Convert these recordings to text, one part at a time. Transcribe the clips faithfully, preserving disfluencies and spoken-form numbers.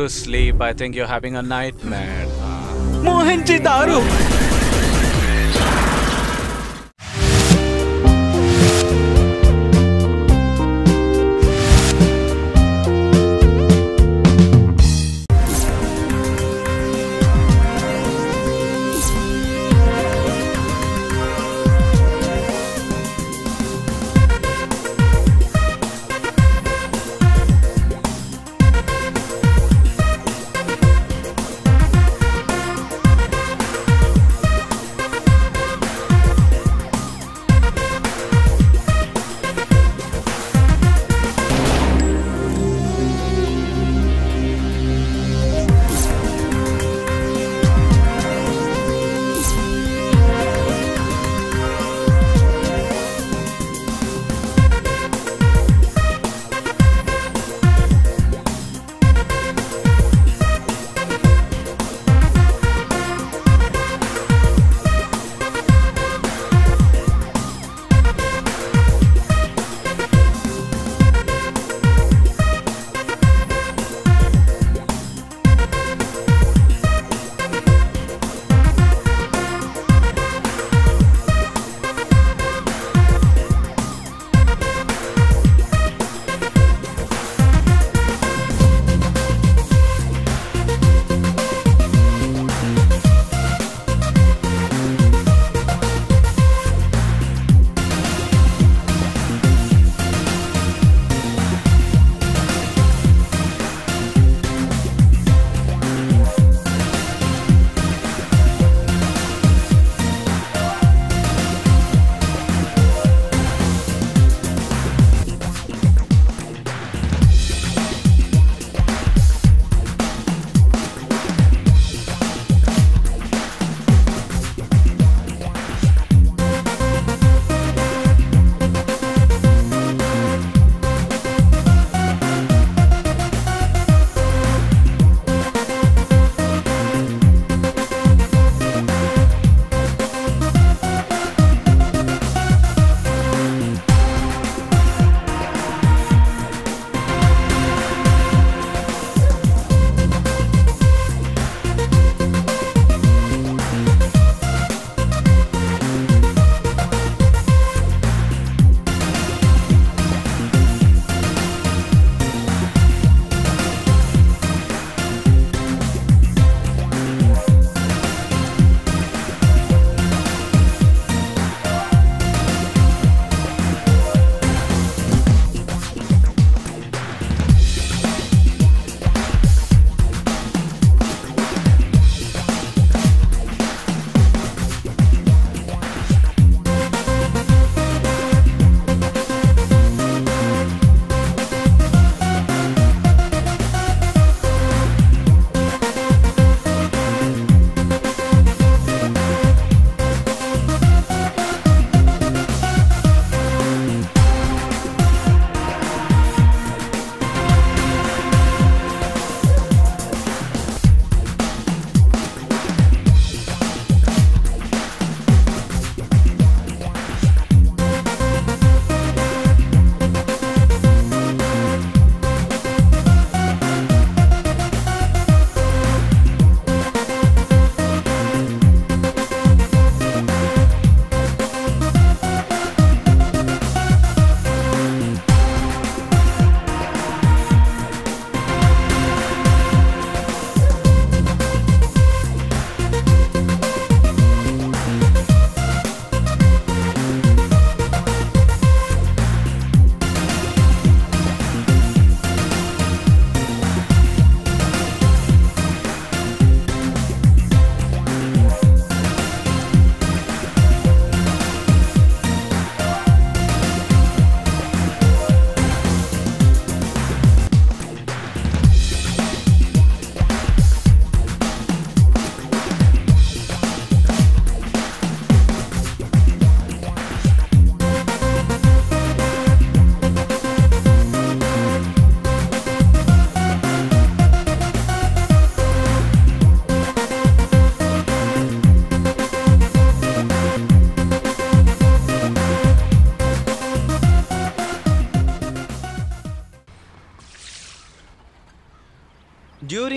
to sleep. I think you're having a nightmare. Mohenjo-daro.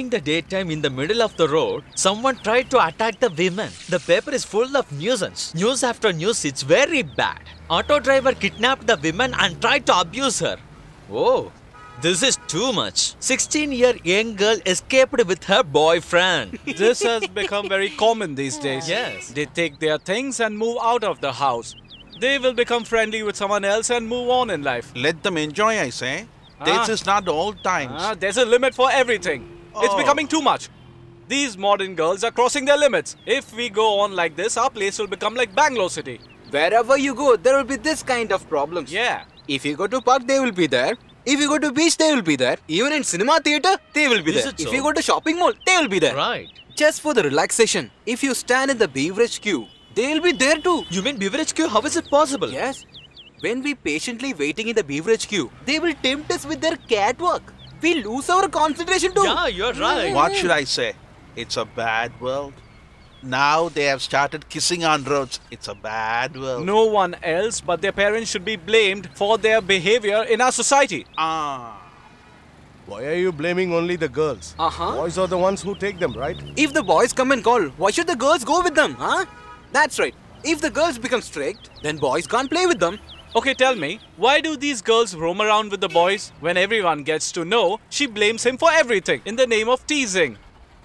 During the daytime in the middle of the road, someone tried to attack the women. The paper is full of nuisance. News after news, it's very bad. Auto driver kidnapped the woman and tried to abuse her. Oh, this is too much. sixteen-year young girl escaped with her boyfriend. This has become very common these days. Yes. They take their things and move out of the house. They will become friendly with someone else and move on in life. Let them enjoy, I say. This Ah. is not the old times. Ah, there's a limit for everything. It's Oh. becoming too much. These modern girls are crossing their limits. If we go on like this, our place will become like Bangalore City. Wherever you go, there will be this kind of problems. Yeah. If you go to park, they will be there. If you go to beach, they will be there. Even in cinema theater, they will be Is there. it If so? you go to shopping mall, they will be there. Right. Just for the relaxation, if you stand in the beverage queue, they will be there too. You mean beverage queue? How is it possible? Yes. When we patiently waiting in the beverage queue, they will tempt us with their catwalk. We lose our concentration too. Yeah, you're right. What should I say? It's a bad world. Now they have started kissing on roads. It's a bad world. No one else but their parents should be blamed for their behavior in our society. Ah. Why are you blaming only the girls? Uh-huh. Boys are the ones who take them, right? If the boys come and call, why should the girls go with them, huh? That's right. If the girls become strict, then boys can't play with them. Okay, tell me, why do these girls roam around with the boys? When everyone gets to know, she blames him for everything in the name of teasing.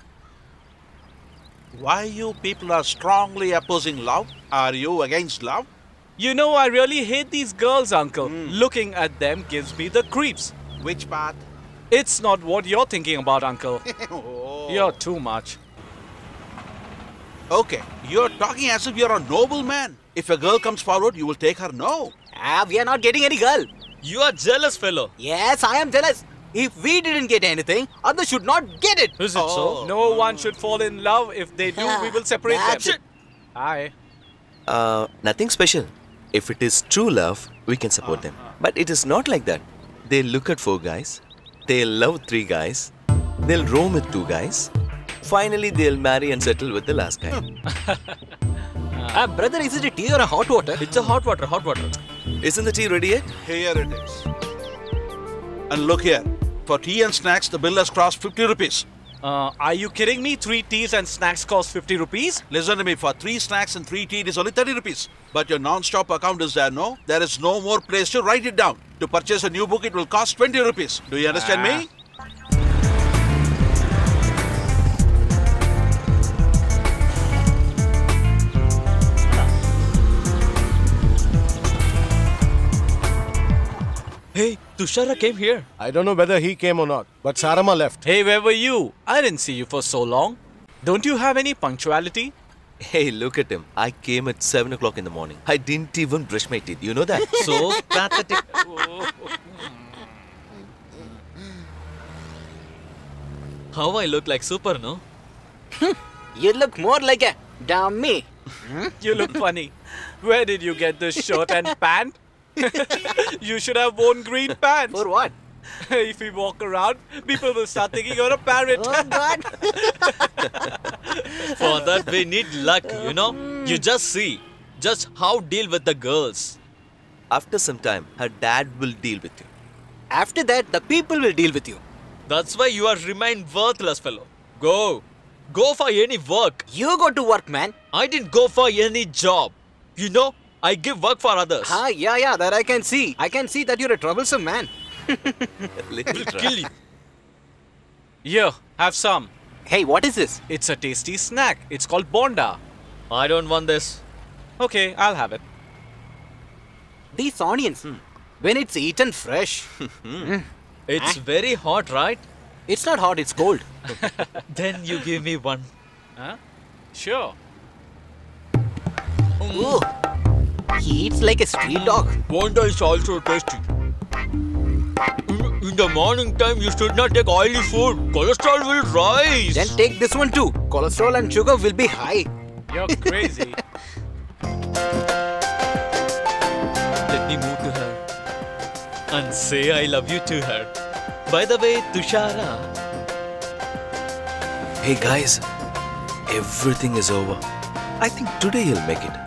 Why you people are strongly opposing love? Are you against love? You know, I really hate these girls, uncle. Looking at them gives me the creeps. Which part? It's not what you're thinking about, uncle. Oh. You're too much. Okay, you're talking as if you're a noble man. If a girl comes forward, you will take her. No. Ah, we are not getting any girl. You are jealous, fellow. Yes, I am jealous. If we didn't get anything, others should not get it. Is it so? No one should fall in love. If they do, we will separate them. That's it. Hi. Uh, nothing special. If it is true love, we can support them. But it is not like that. They'll look at four guys. They'll love three guys. They'll roam with two guys. Finally, they'll marry and settle with the last guy. Ah, brother, is it a tea or a hot water? It's a hot water, hot water. Isn't the tea ready yet? Here it is. And look here. For tea and snacks, the bill has crossed fifty rupees. Uh, are you kidding me? Three teas and snacks cost fifty rupees? Listen to me, for three snacks and three tea, it is only thirty rupees. But your non-stop account is there, no? There is no more place to write it down. To purchase a new book, it will cost twenty rupees. Do you understand Ah. me? Hey, Tushara came here. I don't know whether he came or not, but Sarama left. Hey, where were you? I didn't see you for so long. Don't you have any punctuality? Hey, look at him. I came at seven o'clock in the morning. I didn't even brush my teeth. You know that? So pathetic. How I look like super, no? You look more like a dummy. You look funny. Where did you get this shirt and pant? You should have worn green pants. For what? If you walk around, people will start thinking you're a parrot. Oh, God. For that we need luck, you know? You just see. Just how deal with the girls. After some time, her dad will deal with you. After that, the people will deal with you. That's why you are remain worthless, fellow. Go. Go for any work. You go to work, man. I didn't go for any job. You know, I give work for others. Ah, yeah, yeah, that I can see. I can see that you're a troublesome man. Little Kill trap. you. Here, have some. Hey, what is this? It's a tasty snack. It's called Bonda. I don't want this. Okay, I'll have it. These onions, when it's eaten fresh, It's very hot, right? it's not hot, it's cold. Then you give me one. Huh? Sure. Ooh. He eats like a street dog. Bonda is also tasty. In, in the morning time, you should not take oily food. Cholesterol will rise. Then take this one too. Cholesterol and sugar will be high. You're crazy. Let me move to her and say I love you to her. By the way, Tushara. Hey guys, everything is over. I think today he'll make it.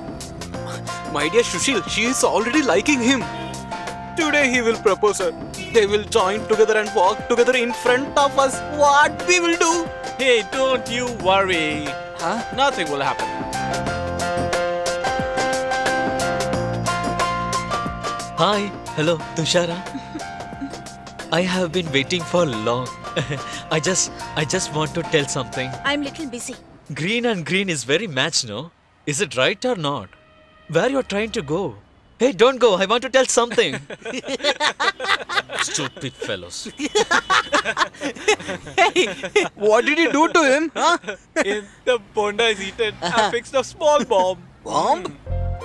My dear Shushil, she is already liking him. Today he will propose her. They will join together and walk together in front of us. What we will do? Hey, don't you worry. Huh? Nothing will happen. Hi, hello, Tushara. I have been waiting for long. I just, I just want to tell something. I'm little busy. Green and green is very match, no? Is it right or not? Where you're trying to go? Hey, don't go. I want to tell something. Stupid fellows. Hey, what did you do to him? Huh? If the bonda is eaten, I fixed a small bomb. Bomb?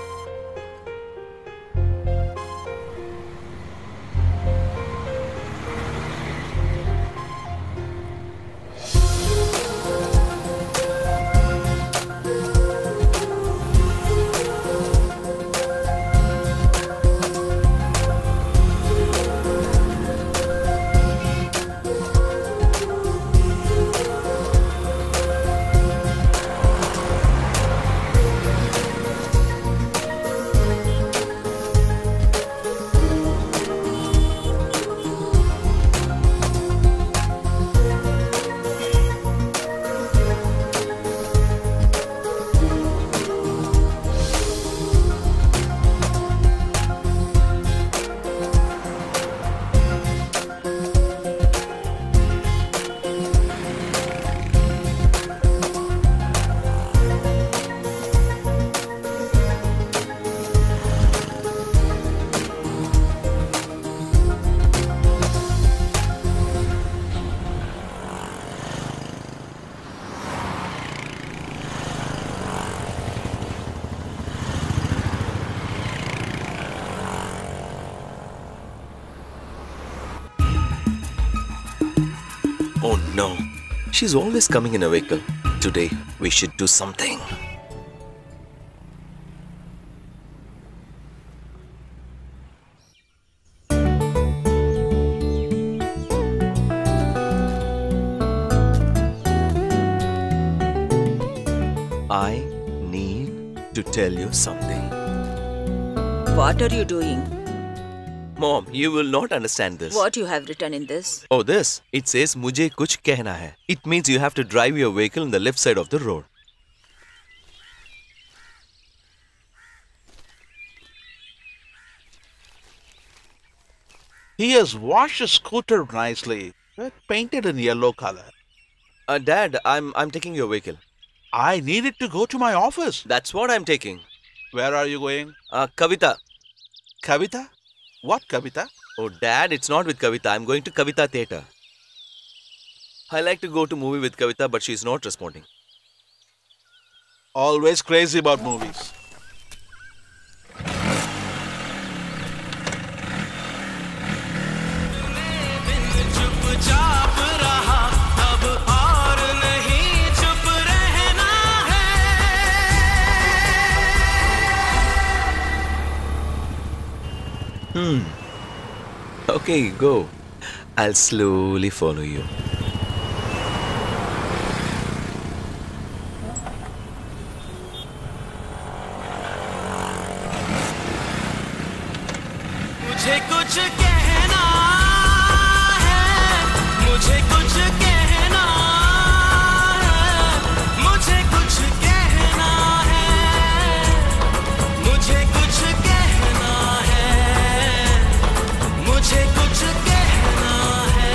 Oh no, she's always coming in a vehicle. Today, we should do something. I need to tell you something. What are you doing? Mom, you will not understand this. What you have written in this? Oh, this. It says, "Mujhe kuch kehna hai." It means you have to drive your vehicle on the left side of the road. He has washed his scooter nicely. Uh, Painted in yellow color. Uh, Dad, I'm I'm taking your vehicle. I need it to go to my office. That's what I'm taking. Where are you going? Uh, Kavita. Kavita? What Kavita? Oh, Dad, it's not with Kavita. I'm going to Kavita Theatre. I like to go to movie with Kavita, but she's not responding. Always crazy about movies. Hmm. Okay, go. I'll slowly follow you. मुझे कुछ कहना है, मुझे कुछ कहना है, मुझे कुछ कहना है, मुझे कुछ कहना है, मुझे कुछ कहना है।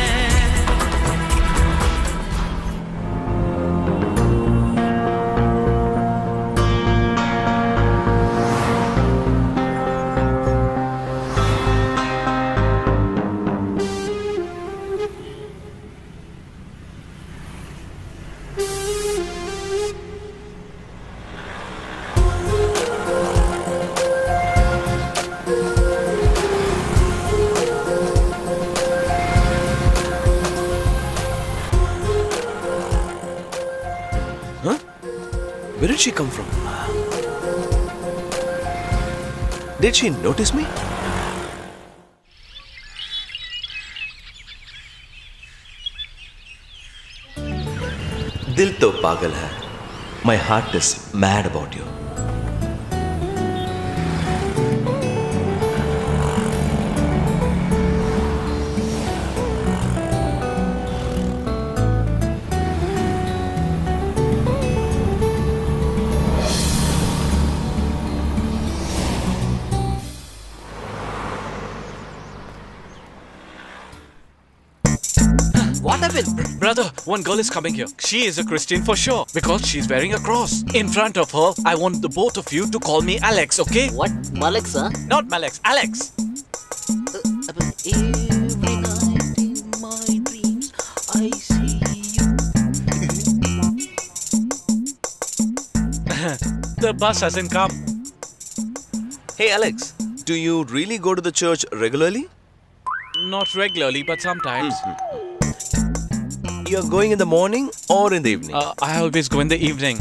Where did she come from? Did she notice me? Dil to pagal hai. My heart is mad about you. Brother, one girl is coming here. She is a Christian for sure because she's wearing a cross. In front of her, I want the both of you to call me Alex, okay? What? Malex, huh? Not Malex, Alex. Every night in my dreams, I see you. The bus hasn't come. Hey Alex, do you really go to the church regularly? Not regularly, but sometimes. You're going in the morning or in the evening? Uh, I always go in the evening.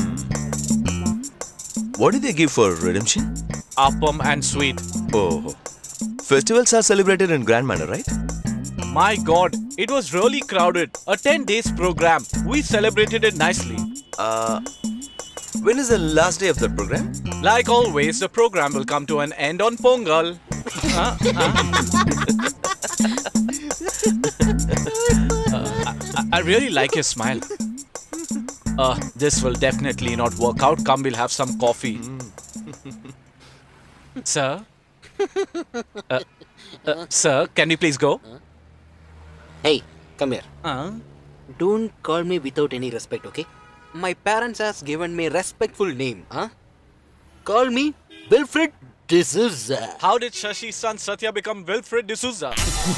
What do they give for redemption? Appam and sweet. Oh. Festivals are celebrated in grand manner, right? My God, it was really crowded. A ten days program. We celebrated it nicely. Uh, when is the last day of the program? Like always, the program will come to an end on Pongal. Huh? Huh? uh, I, I really like your smile. Uh, this will definitely not work out. Come, we'll have some coffee. Sir? Uh, uh, sir, can we please go? Hey, come here. Uh? Don't call me without any respect, okay? My parents has given me respectful name, huh? Call me Wilfred D'Souza. How did Shashi's son Satya become Wilfred D'Souza?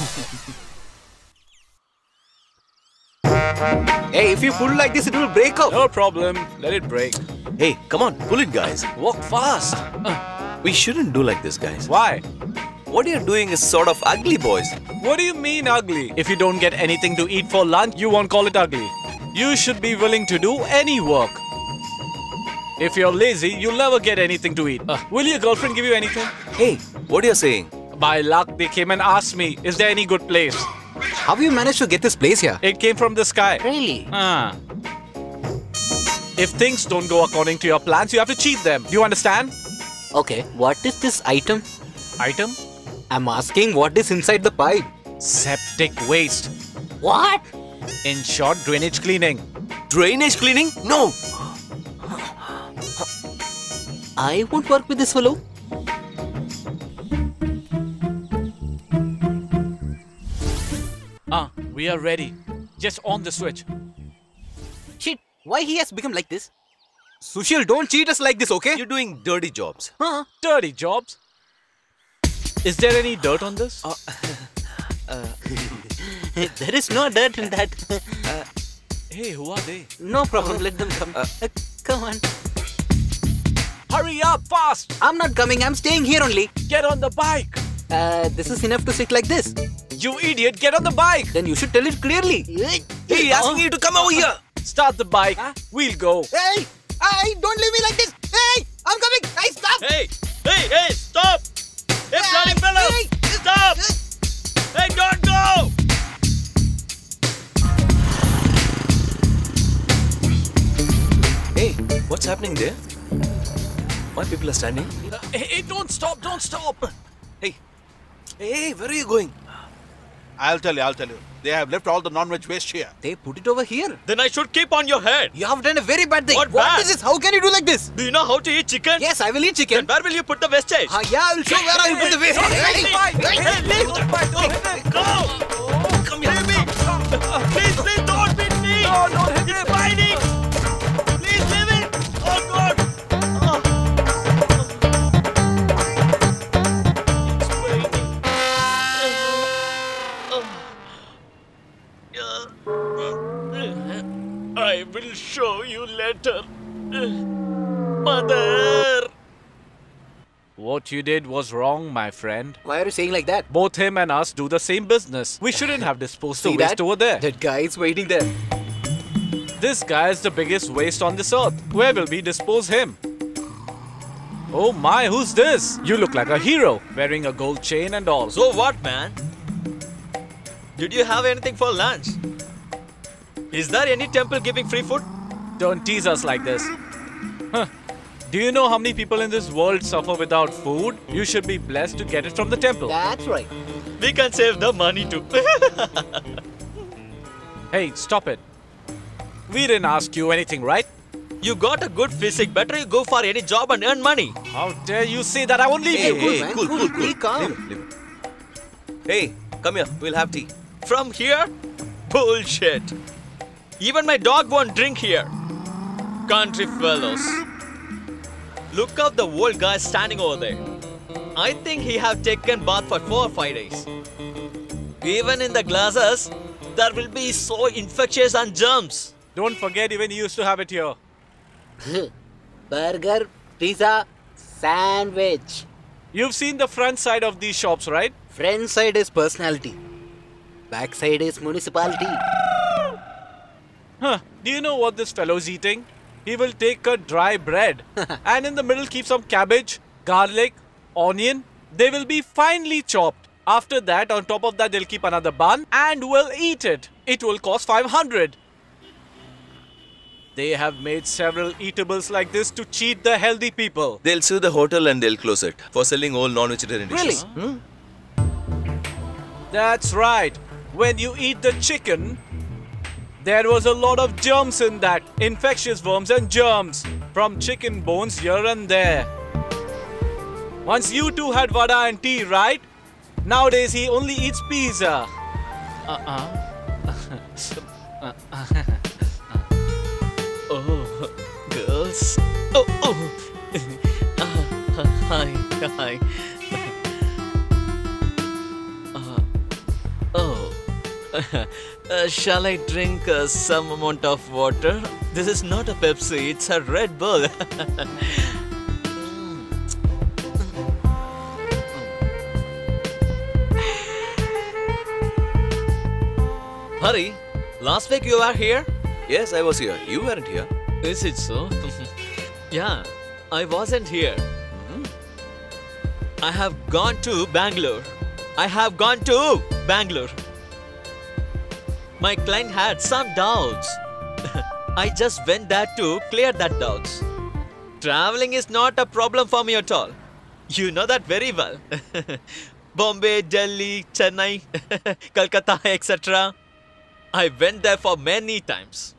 Hey, if you pull like this, it will break up. No problem. Let it break. Hey, come on, pull it, guys. Walk fast. Uh, We shouldn't do like this, guys. why? What you're doing is sort of ugly, boys. What do you mean ugly? If you don't get anything to eat for lunch, you won't call it ugly. You should be willing to do any work. If you're lazy, you'll never get anything to eat. Uh, will your girlfriend give you anything? Hey, what are you saying? By luck, they came and asked me, is there any good place? How you managed to get this place here? It came from the sky. Really? Ah. If things don't go according to your plans, you have to cheat them. Do you understand? Okay, what is this item? Item? I'm asking what is inside the pipe. Septic waste. What? In short, drainage cleaning. Drainage cleaning? No! I won't work with this fellow. Ah, we are ready. Just on the switch. Shit, why he has become like this? Sushil, don't cheat us like this, okay? You're doing dirty jobs. Huh? Dirty jobs. Is there any dirt on this? Uh, uh, there is no dirt in that. uh, hey, who are they? No problem, let them come. Uh, uh, come on. Hurry up, fast! I'm not coming, I'm staying here only. Get on the bike! Uh, this is enough to sit like this. You idiot, get on the bike! Then you should tell it clearly. Hey, asking you to come over here! Start the bike, huh? We'll go. Hey! Hey, don't leave me like this! Hey! I'm coming! Hey, stop! Hey! Hey, hey, stop! Hey, bloody fellow! Hey. Stop! Hey, don't go! Hey, what's happening there? Why people are standing? Uh, hey, hey, don't stop, don't stop! Hey, hey, where are you going? I'll tell you, I'll tell you. They have left all the non-veg waste here. They put it over here. Then I should keep on your head. You have done a very bad thing. What What bad? is this? How can you do like this? Do you know how to eat chicken? Yes, I will eat Then chicken. where will you put the wastage? Uh, yeah, I will show where I will put the waste. Hey, hey, hey, leave the bike. Go! Come here. Leave me. Please, please don't beat me. No, don't hit me. It's biting. Please leave it. Oh, God. Oh. It's raining. I will show you later. Mother. What you did was wrong, my friend. Why are you saying like that? Both him and us do the same business. We shouldn't have disposed the See waste that? over there. That guy is waiting there. This guy is the biggest waste on this earth. Where will we dispose him? Oh my, who's this? You look like a hero, wearing a gold chain and all. So what, man? Did you have anything for lunch? Is there any temple giving free food? Don't tease us like this. Huh. Do you know how many people in this world suffer without food? You should be blessed to get it from the temple. That's right. We can save the money too. Hey, stop it. We didn't ask you anything, right? You got a good physique. Better you go for any job and earn money. How dare you say that? I won't leave Hey, you. cool, hey, man, cool, cool, cool, be cool. calm. Leave it, leave it. Hey, come here. We'll have tea. From here, Bullshit. Even my dog won't drink here. Country fellows. Look how the old guy standing over there. I think he have taken bath for four or five days. Even in the glasses, there will be so infectious and germs. Don't forget, even he used to have it here. Burger, pizza, sandwich. You've seen the front side of these shops, right? Front side is personality. Back side is municipality. Huh. Do you know what this fellow's eating? He will take a dry bread and in the middle keep some cabbage, garlic, onion. They will be finely chopped. After that, on top of that, they'll keep another bun and will eat it. It will cost five hundred. They have made several eatables like this to cheat the healthy people. They'll sue the hotel and they'll close it for selling all non-vegetarian dishes. Really? Hmm? That's right. When you eat the chicken, there was a lot of germs in that. Infectious worms and germs from chicken bones here and there. Once you two had vada and tea, right? Nowadays he only eats pizza. Uh-uh. Oh, girls. Oh, oh. Uh, hi, hi. Uh, oh. Uh, shall I drink uh, some amount of water? This is not a Pepsi, it's a Red Bull. Hari, last week you were here? Yes, I was here. You weren't here. Is it so? Yeah, I wasn't here. I have gone to Bangalore. I have gone to Bangalore. My client had some doubts. I just went there to clear that doubts. Traveling is not a problem for me at all. You know that very well. Bombay, Delhi, Chennai, Calcutta, et cetera. I went there for many times.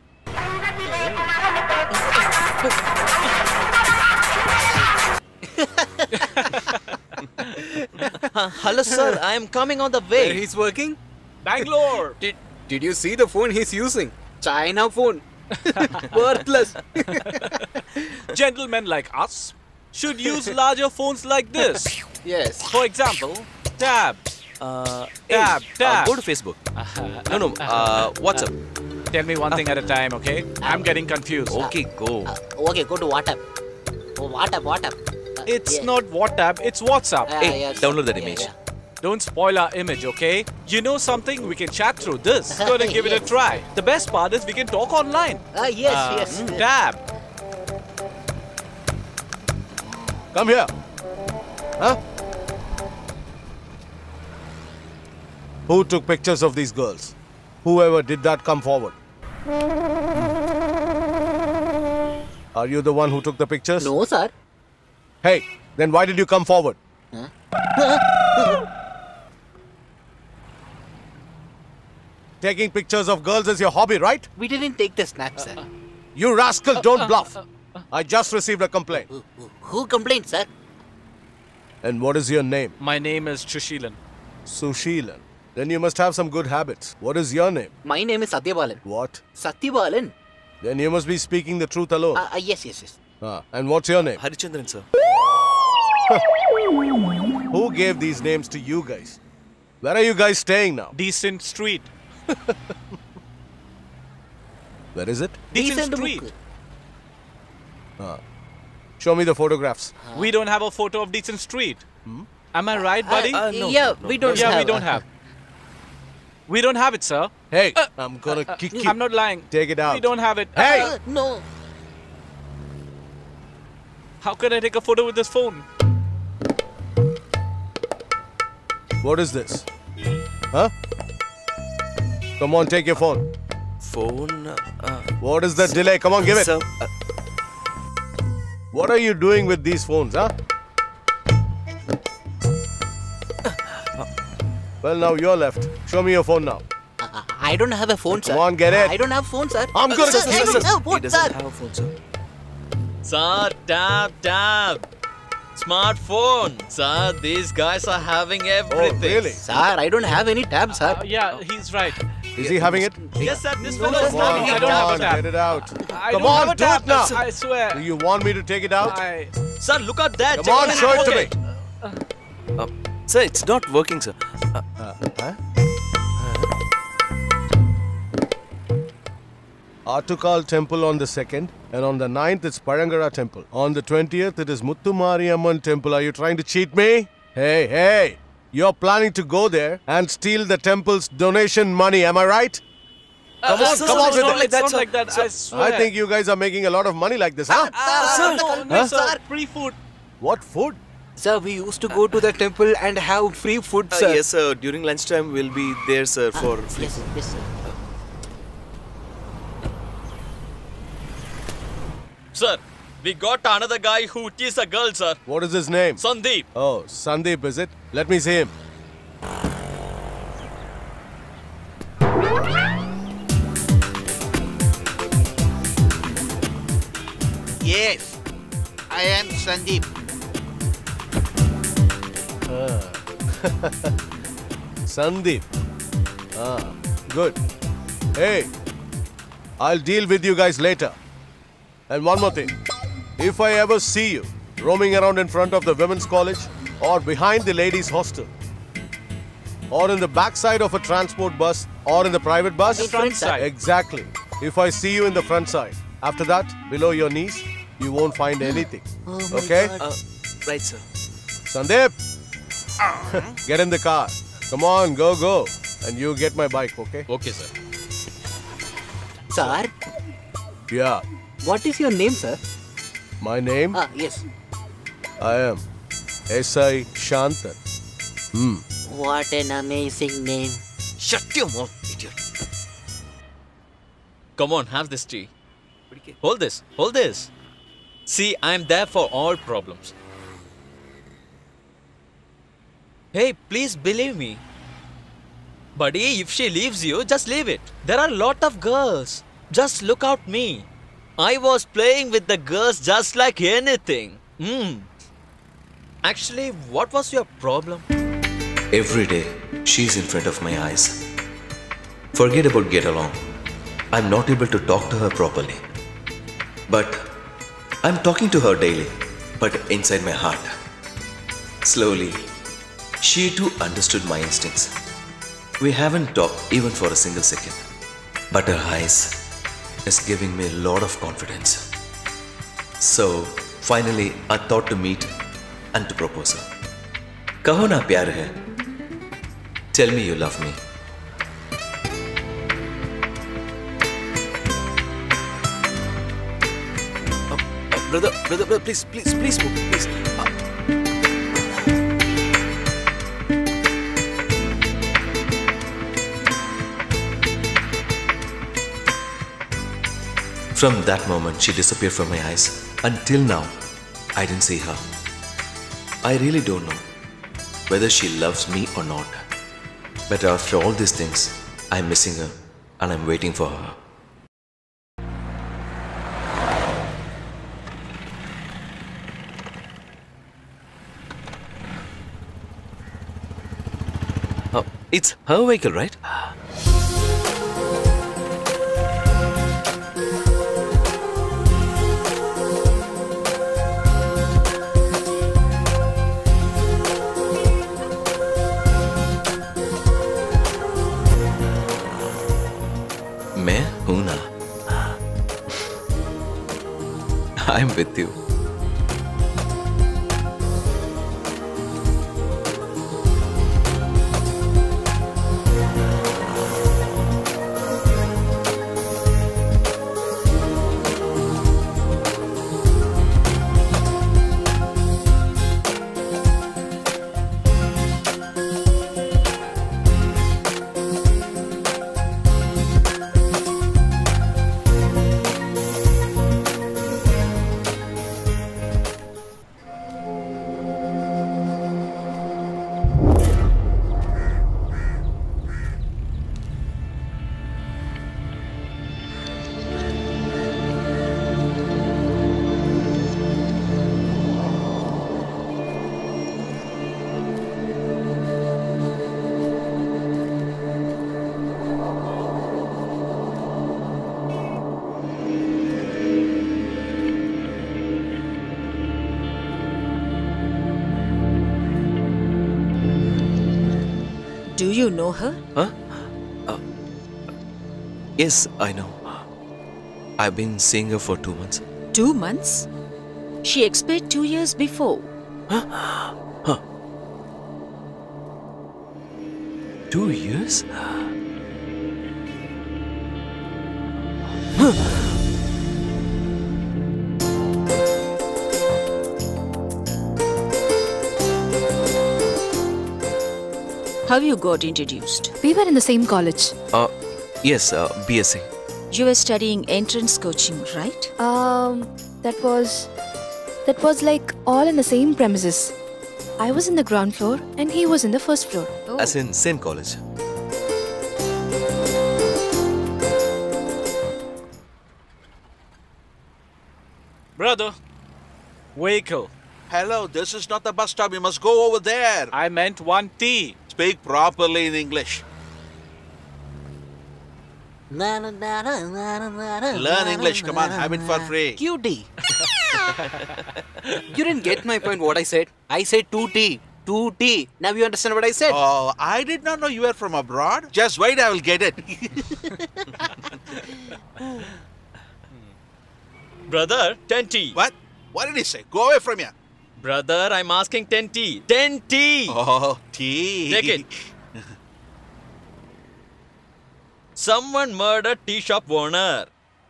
Uh, hello, sir. I am coming on the way. Where he's working? Bangalore! Did Did you see the phone he's using? China phone. Worthless. Gentlemen like us should use larger phones like this. Yes. For example, Tab. Uh, Tab, hey, tab. Uh, go to Facebook. No, no. Uh, WhatsApp. Tell me one thing at a time, okay? I'm getting confused. Okay, go. Uh, okay, go to WhatsApp. Oh, WhatsApp, WhatsApp. Uh, It's yeah. not WhatsApp, it's WhatsApp. Ah, Hey, yes. download that Yeah, image. yeah. Don't spoil our image, okay? You know something? We can chat through this. Go and give it a Yes. try. The best part is we can talk online. Ah, yes, Uh, yes. Tab. Come here. Huh? Who took pictures of these girls? Whoever did that, come forward. Are you the one who took the pictures? No, sir. Hey, then why did you come forward? Taking pictures of girls is your hobby, right? We didn't take the snap, sir. You rascal, don't bluff. I just received a complaint. Who, who- who complained, sir? And what is your name? My name is Chushilan. Sushilan. Then you must have some good habits. What is your name? My name is Satyabalan. What? Satyabalan? Then you must be speaking the truth alone. Ah, uh, yes, yes, yes. Ah, and what's your name? Harichandran, sir. Who gave these names to you guys? Where are you guys staying now? Decent street. Where is it? Decent, Decent street. book. Show me the photographs. We don't have a photo of decent street. Am I right, buddy? Uh, Uh, no, yeah, no, no. we don't yeah, have. we don't have. We don't have it, sir. Hey, I'm gonna kick you. I'm not lying. Take it out. We don't have it. Hey! Uh, no. How can I take a photo with this phone? What is this? Huh? Come on, take your phone. Phone. Uh, What is that delay? Come on, give it. Sir, uh, What are you doing with these phones, huh? Well, now you're left. Show me your phone now. Uh, I don't have a phone, sir. Come on, get it. I don't have phone, sir. I'm gonna sir, sir, kill sir, you. sir. Uh, He what, doesn't sir? have a phone, sir. Sir, tab, tab. Smartphone. Sir, these guys are having everything. Oh, really? Sir, I don't have any tabs, sir. Uh, yeah, he's right. Is he having it? Yes, sir. This No, fellow no, is Come no, on, I having don't come have a on, tap. get it out. I Come don't on, have a do tap, it now. I swear. Do you want me to take it out? I, Sir, look at that. Come Check on, the show it to me. pocket. Uh, sir, it's not working, sir. Uh, Huh? Attukal temple on the second, and on the ninth it's Parangara temple. On the twentieth it is Muttumariamman temple. Are you trying to cheat me? Hey, hey! You're planning to go there and steal the temple's donation money, am I right? Come on, come on it's with not it. like that, It's not like that. I swear. I think you guys are making a lot of money like this, huh? Ah, Sir. no, no, Huh? sir. Free food. What food? Sir, we used to go to the temple and have free food, uh, sir. yes, sir. During lunchtime, we'll be there, sir, for free. Yes, yes, sir. Sir, we got another guy who teased a girl, sir. What is his name? Sandeep. Oh, Sandeep, is it? Let me see him. Yes, I am Sandeep. Sandeep. Ah, good. Hey, I'll deal with you guys later. And one more thing. If I ever see you roaming around in front of the women's college or behind the ladies' hostel or in the backside of a transport bus or in the private bus. The front side. Exactly. If I see you in the front side, after that, below your knees, you won't find anything. Oh my Okay? God. Uh, right, sir. Sandeep, get in the car. Come on, go, go. And you get my bike, okay? Okay, sir. Sir, Yeah. what is your name, sir? My name? Ah, yes. I am S I Shantan. Hmm. What an amazing name. Shut your mouth, idiot. Come on, have this tea. Hold this. Hold this. See, I'm there for all problems. Hey, please believe me. Buddy, if she leaves you, just leave it. There are a lot of girls. Just look at me. I was playing with the girls just like anything. Hmm. Actually, what was your problem? Every day, she's in front of my eyes. Forget about get along. I'm not able to talk to her properly. But I'm talking to her daily, but inside my heart. Slowly, she too understood my instincts. We haven't talked even for a single second. But her eyes is giving me a lot of confidence. So, finally, I thought to meet and to propose her. Kaho na pyar hai? Tell me you love me. Uh, uh, brother, brother, brother, please, please, please move, please. Uh, From that moment, she disappeared from my eyes. Until now, I didn't see her. I really don't know whether she loves me or not. But after all these things, I'm missing her and I'm waiting for her. Oh, it's her vehicle, right? मैं हूं ना I'm with you. you know her? Huh? Uh, yes, I know. I've been seeing her for two months. Two months? She expired two years before. Huh? Huh? Two years? How you got introduced? We were in the same college. Uh, yes, uh, B S c. You were studying entrance coaching, right? Um, that was... That was like all in the same premises. I was in the ground floor and he was in the first floor. Oh. As in same college. Brother, vehicle. Hello, this is not the bus stop. You must go over there. I meant one T. Speak properly in English. Learn Learn English. Come on, have it for free. Cutie. You didn't get my point what I said. I said two T. two T. Now you understand what I said? Oh, I did not know you were from abroad. Just wait, I will get it. Brother, ten T. What? What did he say? Go away from here. Brother, I'm asking ten T. ten T. Oh, tea. Take it. Someone murdered tea shop owner.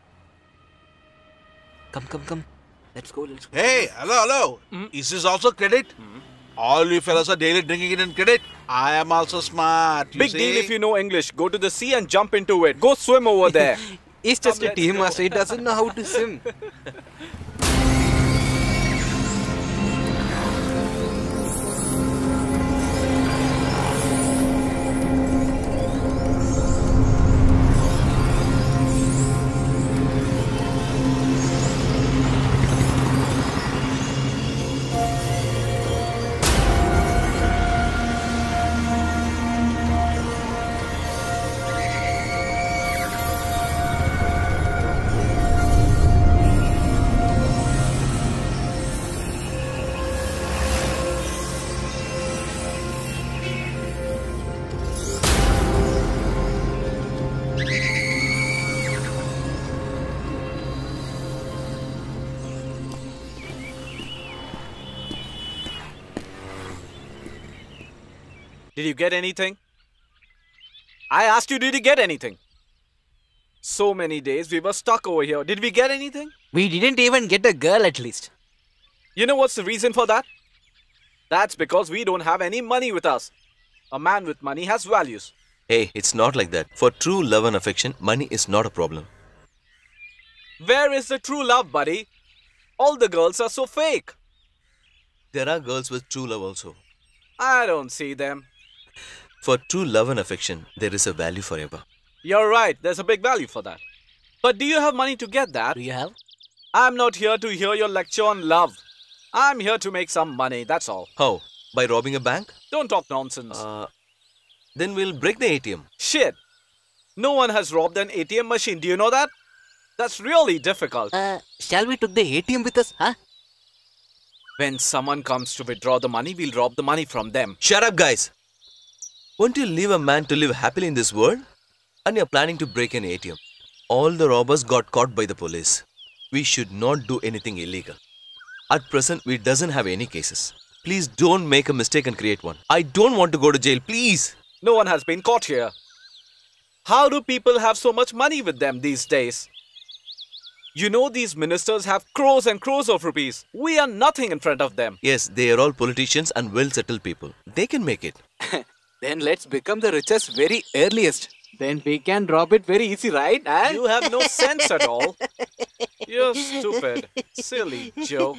Come, come, come. Let's go, let's go. Hey, hello, hello. Mm. Is this also credit? Mm. All you fellas are daily drinking it in credit. I am also smart. You Big see? deal if you know English. Go to the sea and jump into it. Go swim over there. He's just Come, a team let's master. He doesn't know how to swim. Did you get anything? I asked you, did you get anything? So many days we were stuck over here. Did we get anything? We didn't even get a girl at least. You know what's the reason for that? That's because we don't have any money with us. A man with money has values. Hey, it's not like that. For true love and affection, money is not a problem. Where is the true love, buddy? All the girls are so fake. There are girls with true love also. I don't see them. For true love and affection, there is a value forever. You're right, there's a big value for that. But do you have money to get that? Do you have? I'm not here to hear your lecture on love. I'm here to make some money, that's all. How? By robbing a bank? Don't talk nonsense. Uh, then we'll break the A T M. Shit. No one has robbed an A T M machine, do you know that? That's really difficult. Uh, shall we take the A T M with us, huh? When someone comes to withdraw the money, we'll rob the money from them. Shut up, guys! Won't you leave a man to live happily in this world? And you're planning to break an A T M. All the robbers got caught by the police. We should not do anything illegal. At present, we doesn't have any cases. Please don't make a mistake and create one. I don't want to go to jail, please! No one has been caught here. How do people have so much money with them these days? You know these ministers have crores and crores of rupees. We are nothing in front of them. Yes, they are all politicians and well-settled people. They can make it. Then let's become the richest very earliest. Then we can rob it very easy, right? Huh? You have no sense at all. You're stupid. Silly joke.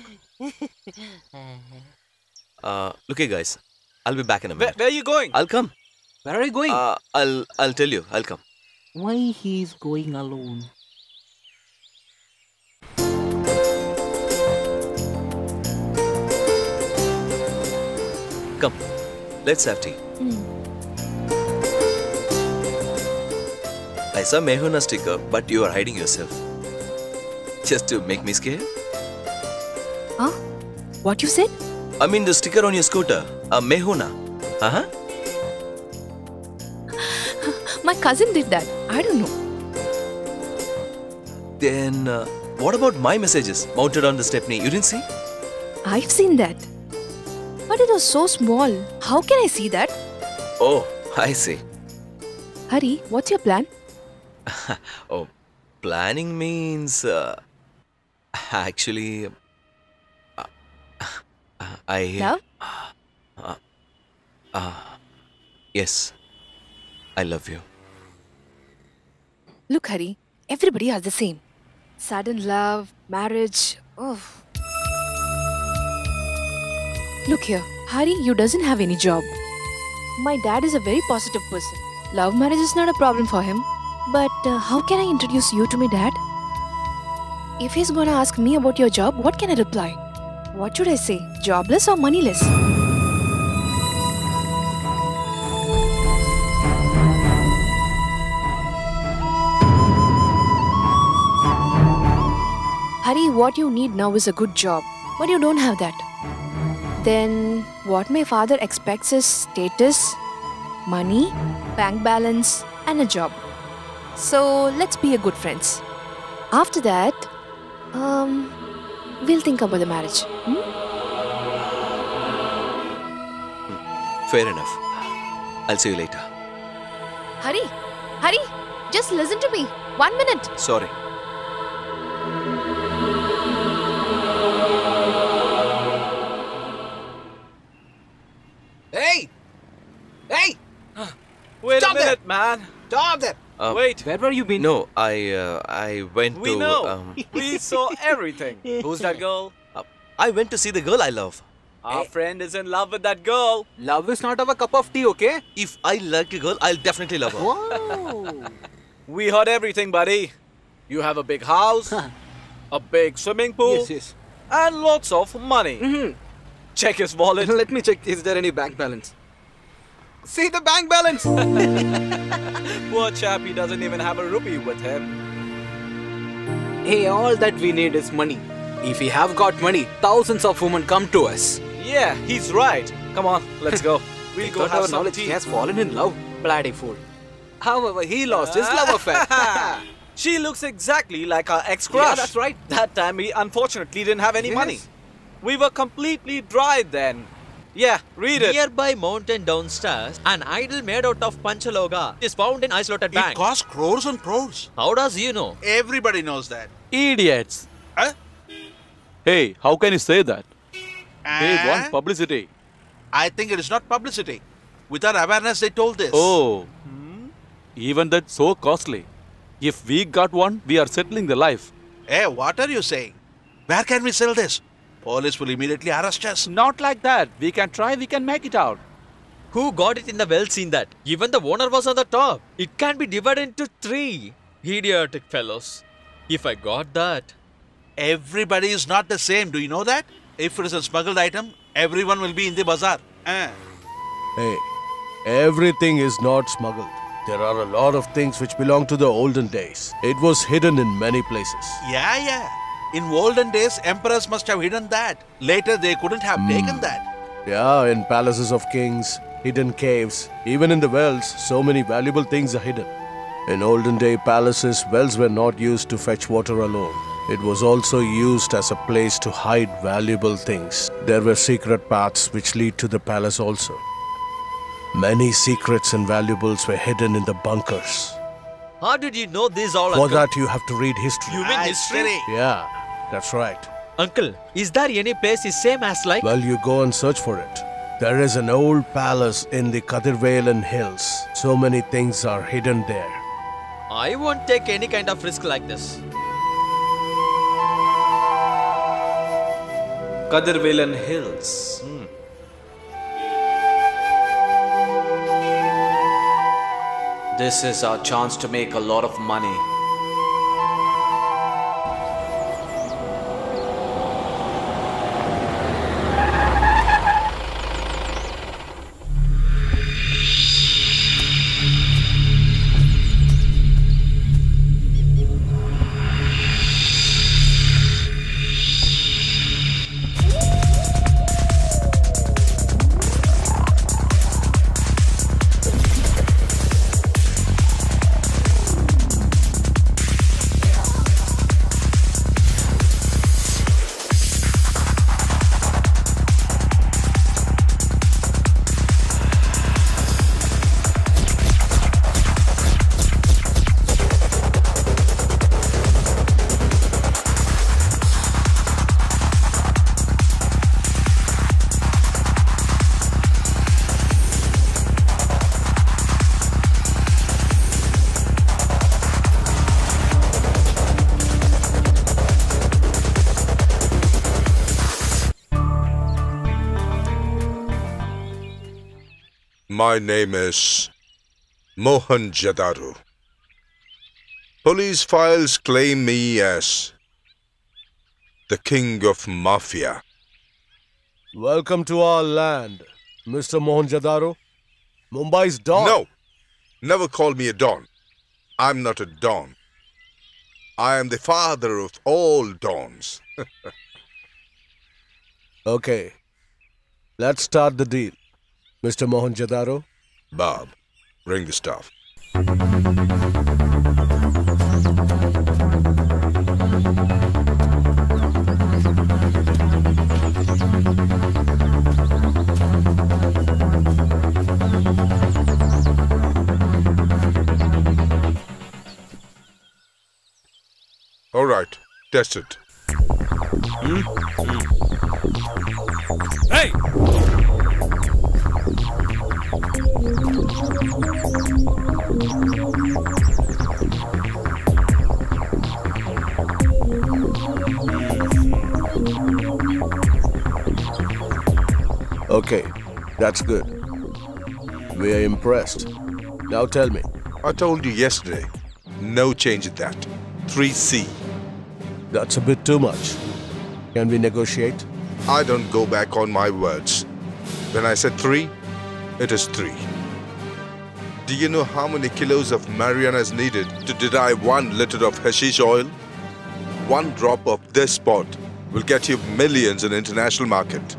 Uh, look here, guys. I'll be back in a Where, minute. where are you going? I'll come. Where are you going? Uh, I'll I'll tell you. I'll come. Why he's going alone? Come. Let's have tea. I saw Mehuna sticker, but you are hiding yourself. Just to make me scared? Huh? What you said? I mean the sticker on your scooter. A Mehuna. Uh-huh. My cousin did that. I don't know. Then, uh, what about my messages mounted on the stepney? You didn't see? I've seen that. But it was so small. How can I see that? Oh, I see. Hari, what's your plan? Oh, planning means. Uh, actually. Uh, uh, I. Love? Uh, uh, yes. I love you. Look, Hari, everybody has the same. Sudden love, marriage. Oh. Look here, Hari, you doesn't have any job. My dad is a very positive person. Love marriage is not a problem for him. But uh, how can I introduce you to my dad? If he's gonna ask me about your job, what can I reply? What should I say? Jobless or moneyless? Hari, what you need now is a good job, but you don't have that. Then what my father expects is status, money, bank balance, and a job. So let's be a good friends. After that, um, we'll think about the marriage. Hmm? Fair enough. I'll see you later. Hari, Hari, just listen to me. One minute. Sorry. Hey! Hey! Wait Stop a minute, there. man. Stop there! Uh, Wait. Where were you been? No, I uh, I went We to. know. Um, We saw everything. Who's that girl? uh, I went to see the girl I love. Our friend is in love with that girl. Love is not our cup of tea, okay? If I like a girl, I'll definitely love her. Wow! We heard everything, buddy. You have a big house, a big swimming pool, Yes, yes. and lots of money. Mm-hmm. Check his wallet. Let me check. Is there any bank balance? See the bank balance! Poor chap, he doesn't even have a rupee with him. Hey, all that we need is money. If we have got money, thousands of women come to us. Yeah, he's right. Come on, let's go. We'll go Without have our some knowledge, tea. he has fallen in love. Bloody fool. However, he lost his love affair. She looks exactly like our ex-crush. Yeah, that's right. That time we unfortunately didn't have any Yes. money. We were completely dry then. Yeah, read it. Nearby mountain downstairs, an idol made out of Panchaloga is found in isolated It bank. costs crores and crores. How does you know? Everybody knows that. Idiots. Huh? Hey, how can you say that? They Uh, want publicity. I think it is not publicity. Without awareness, they told this. Oh. Even that's so costly. If we got one, we are settling the life. Hey, what are you saying? Where can we sell this? Police will immediately arrest us. Not like that. We can try, we can make it out. Who got it in the well seen that? Even the owner was on the top. It can be divided into three. Idiotic fellows. If I got that. Everybody is not the same. Do you know that? If it is a smuggled item, everyone will be in the bazaar. Uh. Hey, everything is not smuggled. There are a lot of things which belong to the olden days. It was hidden in many places. Yeah, yeah. In olden days, emperors must have hidden that. Later, they couldn't have taken that. Yeah, in palaces of kings, hidden caves, even in the wells, so many valuable things are hidden. In olden day palaces, wells were not used to fetch water alone. It was also used as a place to hide valuable things. There were secret paths which lead to the palace also. Many secrets and valuables were hidden in the bunkers. How did you know this all, For uncle? that you have to read history. You mean Ah, history? steady. Yeah, that's right. Uncle, is there any place is same as like? Well, you go and search for it. There is an old palace in the Kadirvelan hills. So many things are hidden there. I won't take any kind of risk like this. Kadirvelan Hills. Hmm. This is our chance to make a lot of money. My name is Mohenjo-daro. Police files claim me as the king of mafia. Welcome to our land, Mister Mohenjo-daro. Mumbai's Don. No, never call me a Don. I'm not a Don. I am the father of all Dons. Okay, let's start the deal. Mister Mohenjo-daro. Bob, bring the stuff. All right, test it. Hmm? Hey! Okay, that's good. We are impressed. Now tell me. I told you yesterday, no change in that. three C. That's a bit too much. Can we negotiate? I don't go back on my words. When I said three, it is three. Do you know how many kilos of marijuana is needed to derive one liter of hashish oil? One drop of this spot will get you millions in international market.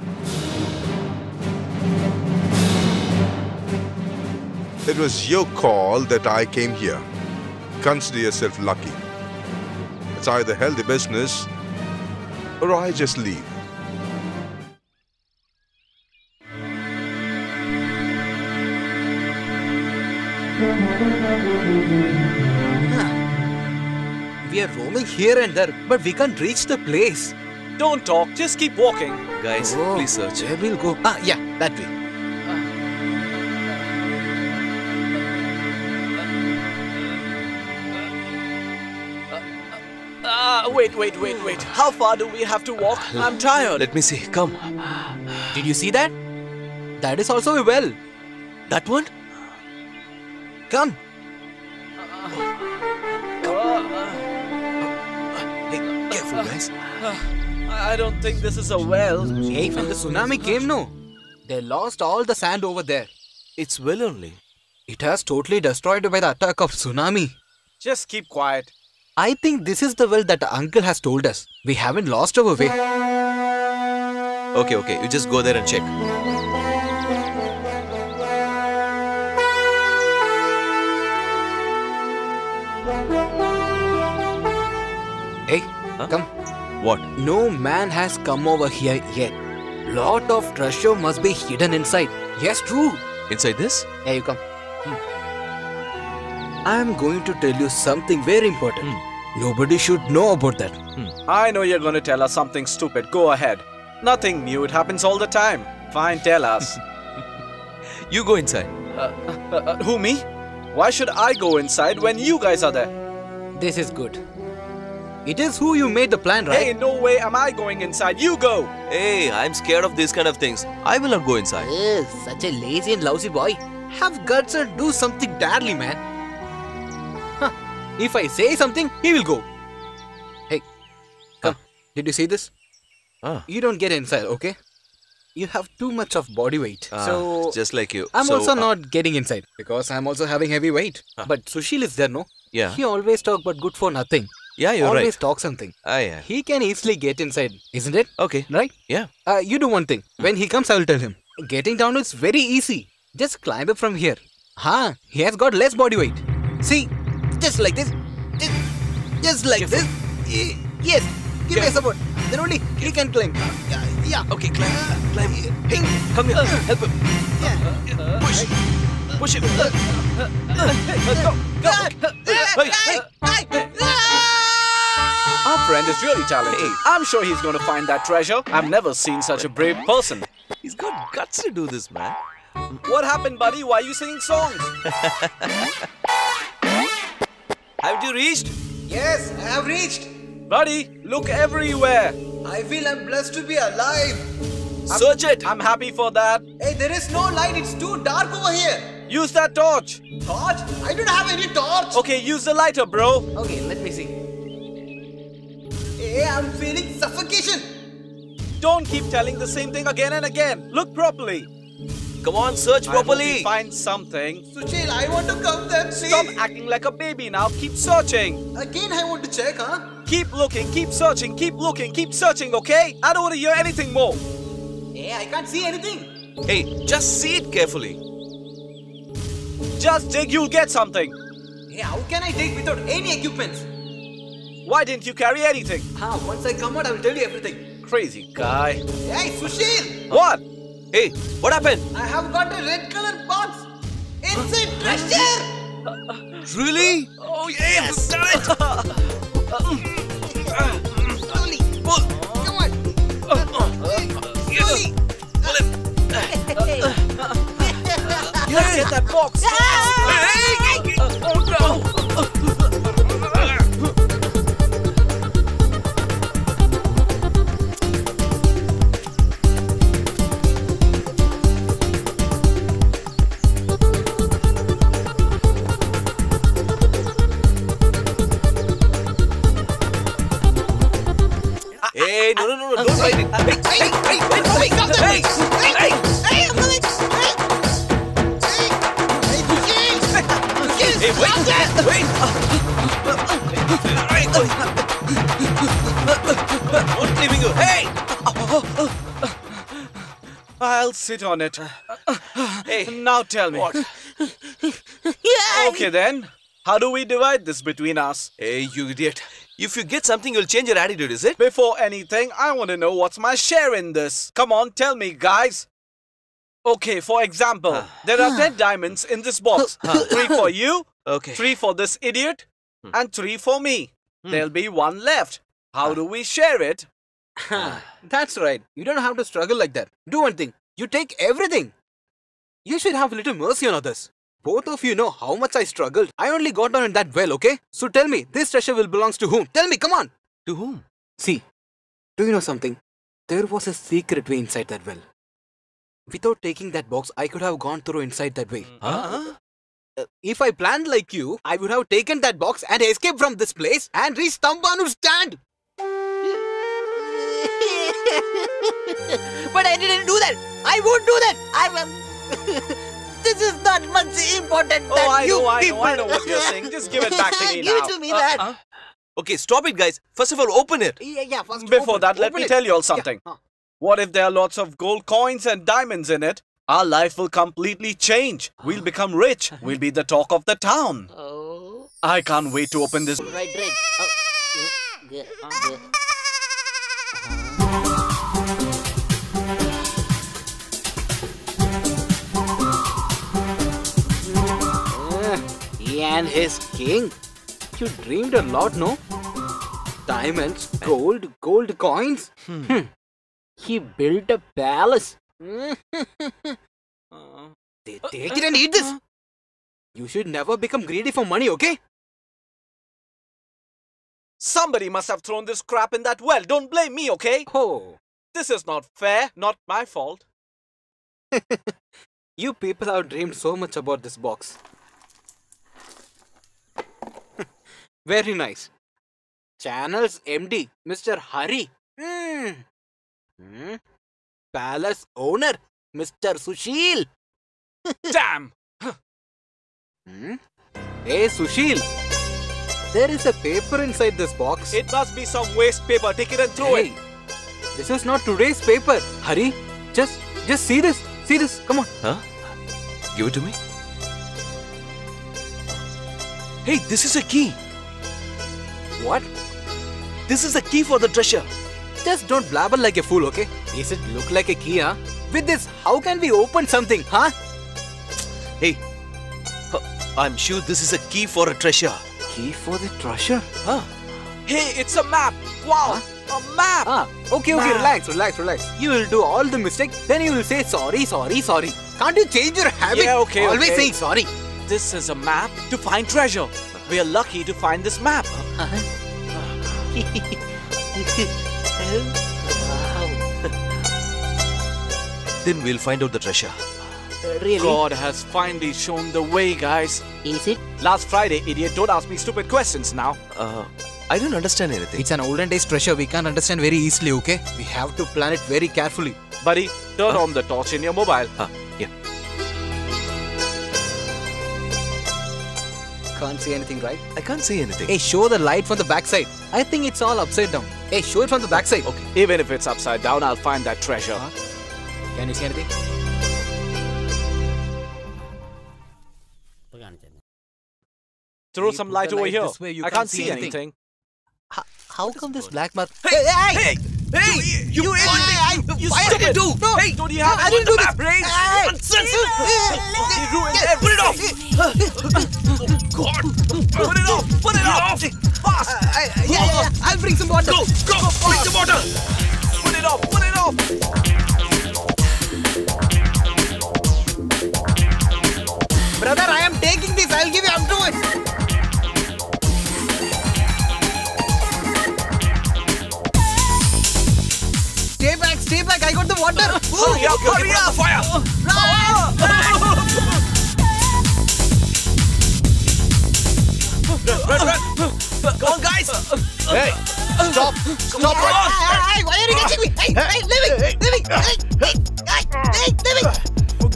It was your call that I came here. Consider yourself lucky. It's either healthy business or I just leave. We are roaming here and there, but we can't reach the place. Don't talk, just keep walking. Guys, Oh, please search. Where we'll go? Ah, yeah, that way. Ah, wait, wait, wait, wait. How far do we have to walk? I'm tired. Let me see. Come. Did you see that? That is also a well. That one? Come. Hey, careful, guys. I don't think this is a well. Hey, when the tsunami came, no? They lost all the sand over there. It's well only. It has totally destroyed by the attack of tsunami. Just keep quiet. I think this is the well that the uncle has told us. We haven't lost our way. Okay, okay. You just go there and check. Hey, Huh? come. What? No man has come over here yet. Lot of treasure must be hidden inside. Yes, true. Inside this? Here you come. I am going to tell you something very important. Nobody should know about that. I know you're going to tell us something stupid. Go ahead. Nothing new. It happens all the time. Fine, tell us. You go inside. uh, uh, uh, who, me? Why should I go inside when you guys are there? This is good. It is who you made the plan, right? Hey, no way am I going inside. You go. Hey, I'm scared of these kind of things. I will not go inside. Yes, such a lazy and lousy boy. Have guts and do something dadly, man. Huh. If I say something, he will go. Hey, come. Did you see this? Ah. You don't get inside, okay? You have too much of body weight. Ah, so just like you. I'm So, also uh, not getting inside because I'm also having heavy weight. But Sushil is there, no? Yeah. He always talk but good for nothing. Yeah, you're always right. talk something. Ah, yeah. He can easily get inside, isn't it? Okay. Right? Yeah. Uh, you do one thing. When he comes, I will tell him. Getting down is very easy. Just climb up from here. Huh? He has got less body weight. See? Just like this. Just, just like this. Y- Yes. Give me a support. Then only he can climb. Yeah. yeah. Okay, climb. Climb. Hey, come here. Help him. Yeah. Push. Push him. Go, go. Hey, hey. Our friend is really talented. Hey. I'm sure he's going to find that treasure. I've never seen such a brave person. He's got guts to do this, man. What happened, buddy? Why are you singing songs? Have you reached? Yes, I have reached. Buddy, look everywhere. I feel I'm blessed to be alive. Search it. I'm happy for that. Hey, there is no light. It's too dark over here. Use that torch. Torch? I don't have any torch. Okay, use the lighter, bro. Okay, let me see. Hey, I'm feeling suffocation. Don't keep telling the same thing again and again. Look properly. Come on, search I hope properly. you find something. Sushil, I want to come there, please. Stop acting like a baby now. Keep searching. Again, I want to check, huh? Keep looking, keep searching, keep looking, keep searching, okay? I don't want to hear anything more. Hey, I can't see anything. Hey, just see it carefully. Just dig, you'll get something. Hey, how can I dig without any equipments? Why didn't you carry anything? Ah, once I come out, I will tell you everything. Crazy guy. Hey, Sushil! What? Hey, what happened? I have got a red color box. It's a treasure. Really? Oh, yes! Done it! Slowly. Pull. Come on. Slowly. Pull it. Let's get that box. Oh no! Hey, no, no, no, no, don't bite it. Hey, hey, hey, wait for me. Hey, hey, Hey, I'm coming. Hey, hey, Sushil. Sushil, hey, wait, stop that. wait. Not leaving you. Hey! I'll sit on it. Hey, now tell me. what? Okay then. How do we divide this between us? Hey, you idiot. If you get something, you'll change your attitude, is it? Before anything, I want to know what's my share in this. Come on, tell me, guys. Okay, for example, there are ten diamonds in this box. Three for you, Okay. three for this idiot, and three for me. There'll be one left. How do we share it? That's right. You don't have to struggle like that. Do one thing. You take everything. You should have a little mercy on others. Both of you know how much I struggled. I only got on in that well, okay? So tell me, this treasure will belongs to whom? Tell me, come on. To whom? See, do you know something? There was a secret way inside that well. Without taking that box, I could have gone through inside that way. Huh? Uh, if I planned like you, I would have taken that box and escaped from this place and reached Tambanu's stand. But I didn't do that. I won't do that. I'm. Um, this is not much important Oh, than I you know, I people. know, I know what you're saying. Just give it back to me Give now. it to me, man. Uh, uh. Okay, stop it, guys. First of all, open it. Yeah, yeah. First Before open, that, let open me it. tell you all something. Yeah. What if there are lots of gold coins and diamonds in it? Our life will completely change. We'll become rich. We'll be the talk of the town. Oh. I can't wait to open this. Right, right. Oh. Yeah, yeah. He and his king. You dreamed a lot, no? Diamonds, gold, gold coins. Hmm. He built a palace. They take it and eat this. You should never become greedy for money, okay? Somebody must have thrown this crap in that well. Don't blame me, okay? Oh. This is not fair. Not my fault. You people have dreamed so much about this box. Very nice. Channel's M D, Mister Hari. Mm. Hmm. Palace owner, Mister Sushil. Damn! Hmm? Hey Sushil, there is a paper inside this box. It must be some waste paper. Take it and throw Hey, it. this is not today's paper. Hari, just, just see this. See this. Come on. Huh? Give it to me. Hey, this is a key. What? This is the key for the treasure. Just don't blabber like a fool, okay? Does it look like a key, huh? With this, how can we open something, huh? Hey, uh, I'm sure this is a key for a treasure. Key for the treasure? Huh? Hey, it's a map. Wow, a map. Ah, okay, okay, Map. relax, relax, relax. You will do all the mistakes, then you will say sorry, sorry, sorry. Can't you change your habit? Yeah, okay, Always okay. saying sorry. This is a map to find treasure. We are lucky to find this map. then we'll find out the treasure. Really? God has finally shown the way, guys. Is it? Last Friday, idiot, don't ask me stupid questions now. Uh, I don't understand anything. It's an olden days treasure. We can't understand very easily, okay? We have to plan it very carefully. Buddy, turn Huh? on the torch in your mobile. Ah, yeah. Can't see anything, right? I can't see anything. Hey, show the light from the backside. I think it's all upside down. Hey, show it from the backside. Okay. Even if it's upside down, I'll find that treasure. Huh? Can you see anything? Throw You some put light the over light here. this way, you I can't can't see see anything. anything. How, how come this black mark? Hey, hey, hey, you, you, I, You why stupid! did you do? No, Hey, don't you have I didn't do this. brains? Hey, Nonsense! He ruined everything. Put it off! God! Put it off! Put it off! Fast! yeah, yeah, yeah. I'll bring some water. Go! Go! Bring the water! Put it off! Put it off! Brother, I am taking this. I'll give you up to it. Stay back, stay back. I got the water. Hurry up! Hurry up! Fire! Run! Run! Come on, guys! Hey, stop! Stop! Hey, hey, hey, why are you catching me? Hey, hey, leave it, leave it. Hey, hey, hey, hey, leave it.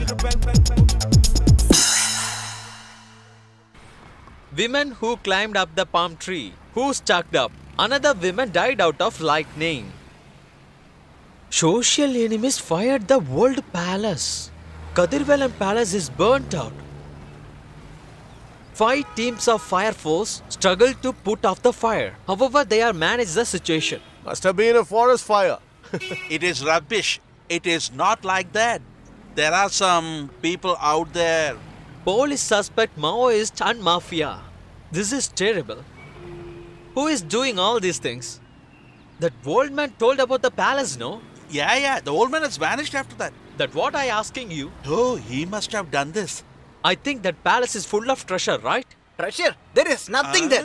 Women who climbed up the palm tree, who stuck up. Another woman died out of lightning. Social enemies fired the world palace. Kadirvalam palace is burnt out. Five teams of fire force struggled to put off the fire. However, they are managed the situation. Must have been a forest fire. It is rubbish. It is not like that. There are some people out there. Police suspect Maoist and mafia. This is terrible. Who is doing all these things? That old man told about the palace, no? Yeah, yeah. The old man has vanished after that. That what I asking you? Oh, he must have done this. I think that palace is full of treasure, right? Treasure? There is nothing there.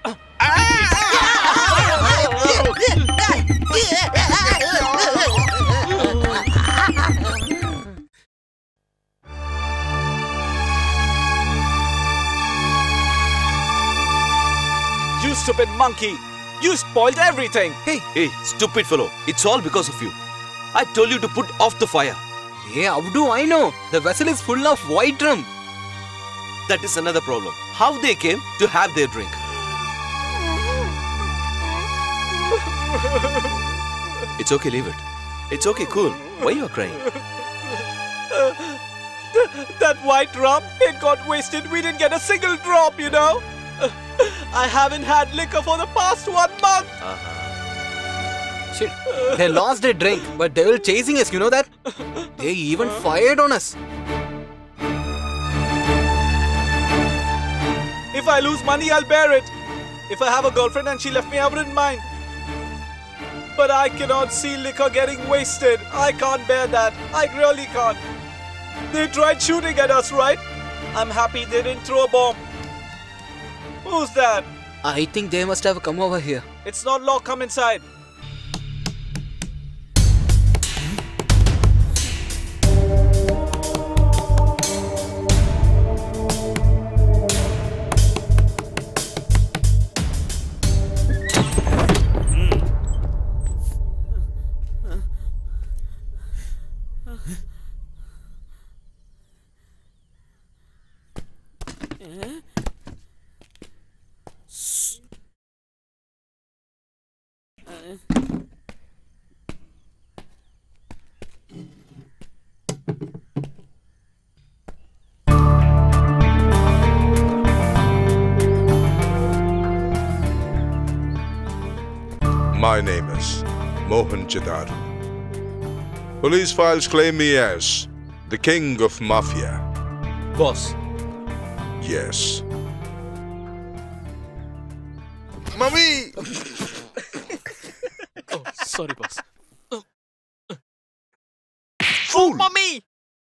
You stupid monkey! You spoiled everything! Hey, hey, stupid fellow. It's all because of you. I told you to put off the fire. Hey, how do I know? The vessel is full of white rum. That is another problem. How they came to have their drink. It's okay, leave it. It's okay, cool. Why you are crying? That white rum, it got wasted. We didn't get a single drop, you know? I haven't had liquor for the past one month. Uh-huh. Shit. They lost their drink, but they were chasing us, you know that? They even fired on us. If I lose money, I'll bear it. If I have a girlfriend and she left me, I wouldn't mind. But I cannot see liquor getting wasted. I can't bear that. I really can't. They tried shooting at us, right? I'm happy they didn't throw a bomb. Who's that? I think they must have come over here. It's not locked. Come inside. My name is Mohenjo-daro. Police files claim me as the king of mafia. Boss. Yes. Mummy! Oh, sorry, boss. Oh, mommy!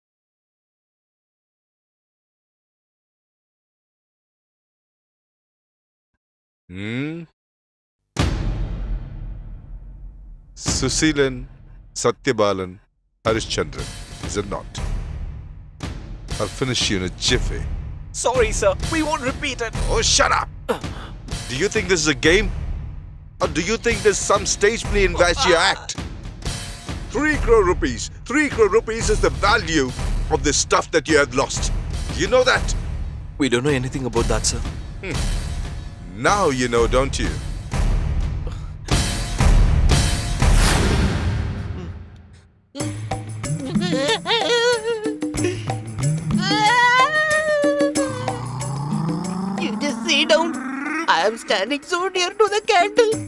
Hmm? Susilan, Satyabalan, Harishchandran. is it not? I'll finish you in a jiffy. Sorry, sir. We won't repeat it. Oh, shut up! Do you think this is a game? Or do you think there's some stage play in which you act? Three crore rupees. Three crore rupees is the value of the stuff that you have lost. Do you know that? We don't know anything about that, sir. Hmm. Now you know, don't you? You just sit down. I am standing so near to the candle.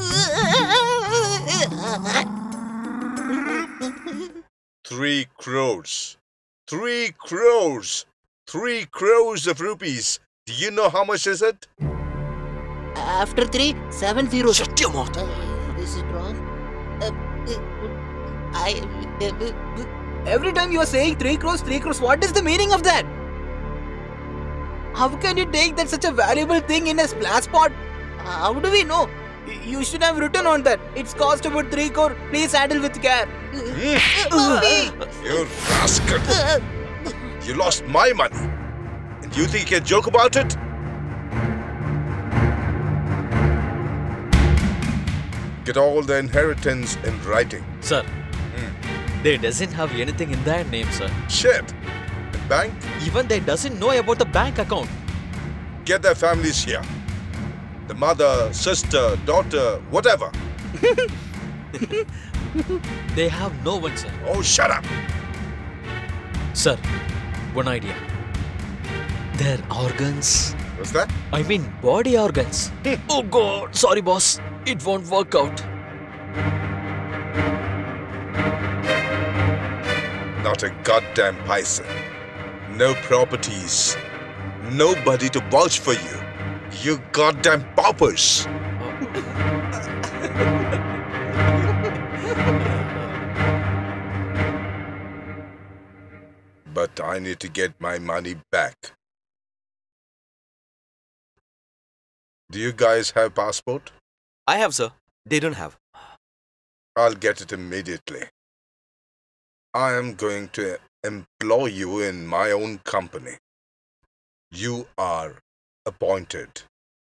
Three crores. Three crores. Three crores of rupees. Do you know how much is it? After three, seven zeros. Shut your mouth. Uh, is it wrong? Uh, uh, I. Uh, Every time you are saying three crores, three crores, what is the meaning of that? How can you take that such a valuable thing in a splash pot? How do we know? You should have written on that. It's cost about three crore. Please handle with care. You rascal! You lost my money. And you think you can joke about it? Get all the inheritance in writing. Sir, they doesn't have anything in their name, sir. Shit! The bank? Even they doesn't know about the bank account. Get their families here. The mother, sister, daughter, whatever. They have no one, sir. Oh, shut up! Sir, one idea. Their organs. What's that? I mean body organs. Oh God, sorry boss. It won't work out. Not a goddamn paisa. No properties. Nobody to vouch for you. You goddamn paupers. But I need to get my money back. Do you guys have passport? I have, sir. They don't have. I'll get it immediately. I am going to employ you in my own company. You are appointed.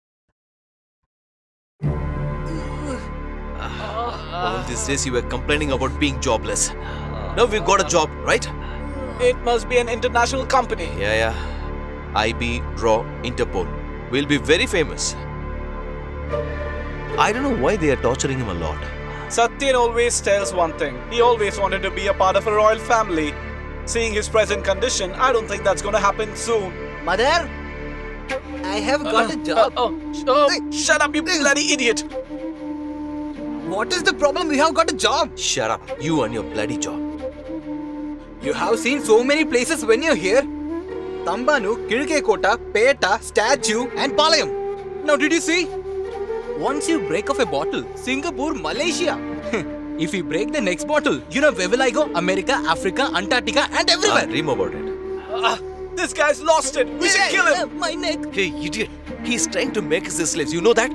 All these days you were complaining about being jobless. Now we've got a job, right? It must be an international company. Yeah, yeah. I B, RAW, Interpol. We'll be very famous. I don't know why they are torturing him a lot. Satyan always tells one thing. He always wanted to be a part of a royal family. Seeing his present condition, I don't think that's going to happen soon. Mother, I have got uh, a job. Uh, oh, oh, hey, shut up, you bloody idiot. What is the problem? We have got a job. Shut up. You and your bloody job. You have seen so many places when you're here. Tambanu, Kirkekota, Peta, Statue and Palayam. Now did you see? Once you break off a bottle, Singapore, Malaysia. If you break the next bottle, you know where will I go? America, Africa, Antarctica and everywhere. Ah, dream about it. Uh, this guy's lost it. We should kill him. Uh, my neck. Hey, idiot. He's trying to make us his slaves. You know that?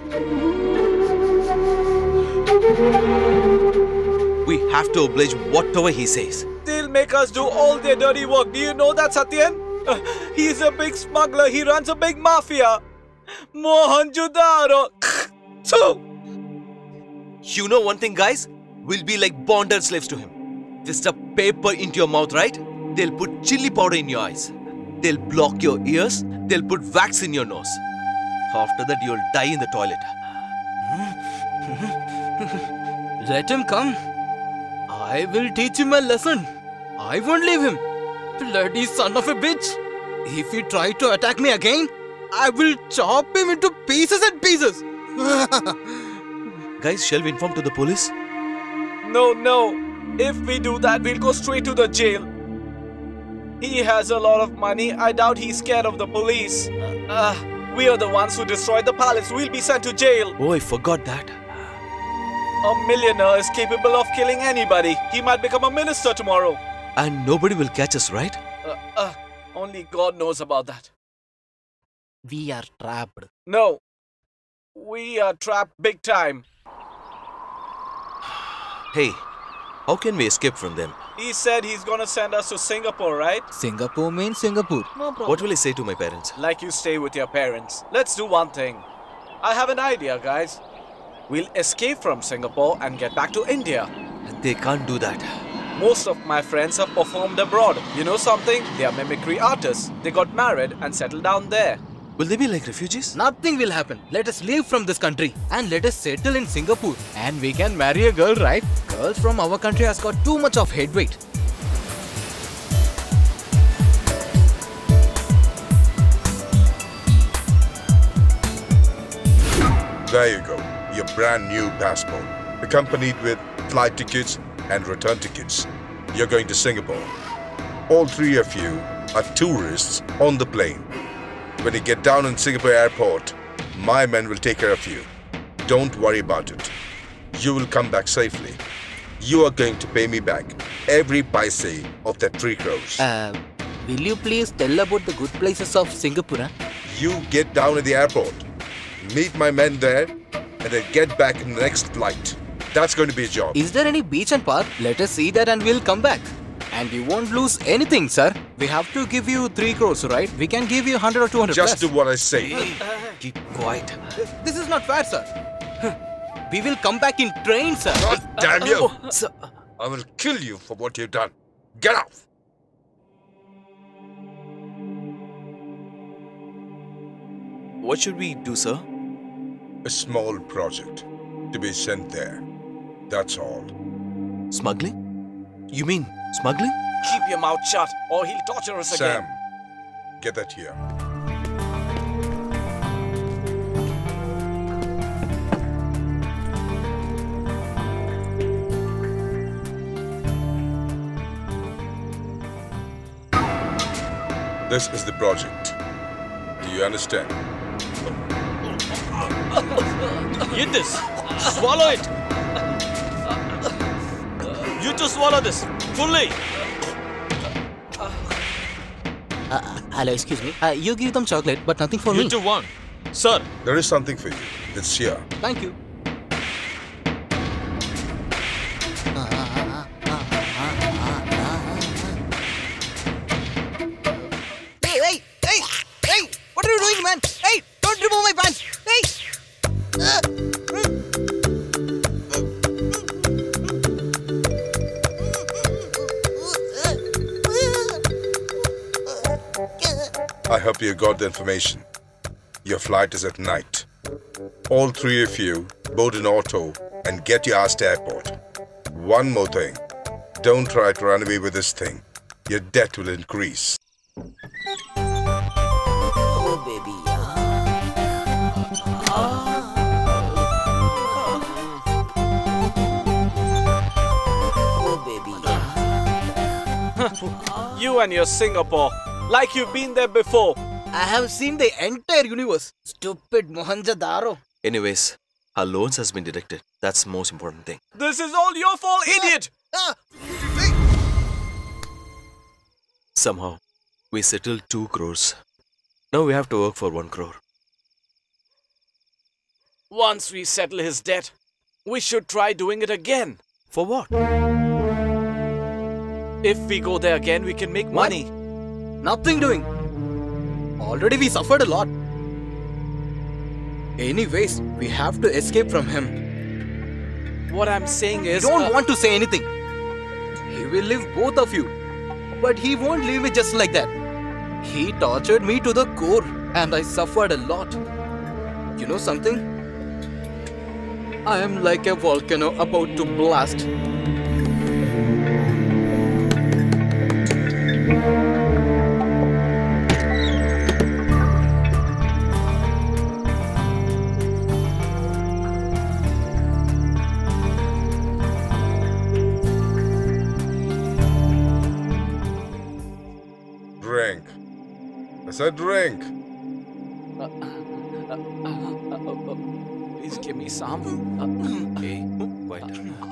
We have to oblige whatever he says. They'll make us do all their dirty work. Do you know that, Satyan? Uh, he's a big smuggler. He runs a big mafia. Mohenjo-daro. So, you know one thing, guys? We'll be like bonded slaves to him. Just a paper into your mouth, right? They'll put chili powder in your eyes. They'll block your ears. They'll put wax in your nose. After that, you'll die in the toilet. Let him come. I will teach him a lesson. I won't leave him. Bloody son of a bitch. If he tries to attack me again, I will chop him into pieces and pieces. Guys, shall we inform to the police? No, no. If we do that, we'll go straight to the jail. He has a lot of money. I doubt he's scared of the police. Uh, uh, we are the ones who destroyed the palace. We'll be sent to jail. Oh, I forgot that. A millionaire is capable of killing anybody. He might become a minister tomorrow. And nobody will catch us, right? Uh, uh, only God knows about that. We are trapped. No. We are trapped big time. Hey, how can we escape from them? He said he's gonna send us to Singapore, right? Singapore means Singapore. No problem. What will I say to my parents? Like you stay with your parents. Let's do one thing. I have an idea, guys. We'll escape from Singapore and get back to India. They can't do that. Most of my friends have performed abroad. You know something? They are mimicry artists. They got married and settled down there. Will they be like refugees? Nothing will happen. Let us leave from this country and let us settle in Singapore. And we can marry a girl, right? Girls from our country has got too much of head weight. There you go. Your brand new passport. Accompanied with flight tickets and return tickets. You're going to Singapore. All three of you are tourists on the plane. When you get down in Singapore airport, my men will take care of you. Don't worry about it. You will come back safely. You are going to pay me back every paise of that three crores. Uh, will you please tell about the good places of Singapore? Huh? You get down at the airport, meet my men there, and then get back in the next flight. That's going to be a job. Is there any beach and park? Let us see that and we'll come back. And you won't lose anything, sir. We have to give you three crores, right? We can give you one hundred or two hundred Just plus. do what I say. Keep quiet. This is not fair, sir. We will come back in train, sir. God damn you! I will kill you for what you've done. Get out! What should we do, sir? A small project to be sent there. That's all. Smuggling? You mean smuggling? Keep your mouth shut or he'll torture us Sam, again. get that here. This is the project. Do you understand? Eat this. Swallow it. You too swallow this fully. Uh, hello, excuse me. Uh, you give them chocolate, but nothing for you me. You too want. Sir. There is something for you. It's here. Thank you. Hey, hey, hey, hey! What are you doing, man? Hey, don't remove my pants. Hey! Uh, I hope you got the information. Your flight is at night. All three of you board an auto and get your ass to airport. One more thing. Don't try to run away with this thing. Your debt will increase. Oh, baby. Oh, baby. You and your Singapore. Like you've been there before. I have seen the entire universe. Stupid Mohenjo-daro. Anyways, our loans has been deducted. That's the most important thing. This is all your fault, idiot! Somehow, we settled two crores. Now we have to work for one crore. Once we settle his debt, we should try doing it again. For what? If we go there again, we can make What? money. Nothing doing. Already we suffered a lot. Anyways, we have to escape from him. What I'm saying We is... don't uh, want to say anything. He will leave both of you. But he won't leave me just like that. He tortured me to the core and I suffered a lot. You know something? I am like a volcano about to blast. Drink. I said drink. Please give me some. Hey, quiet.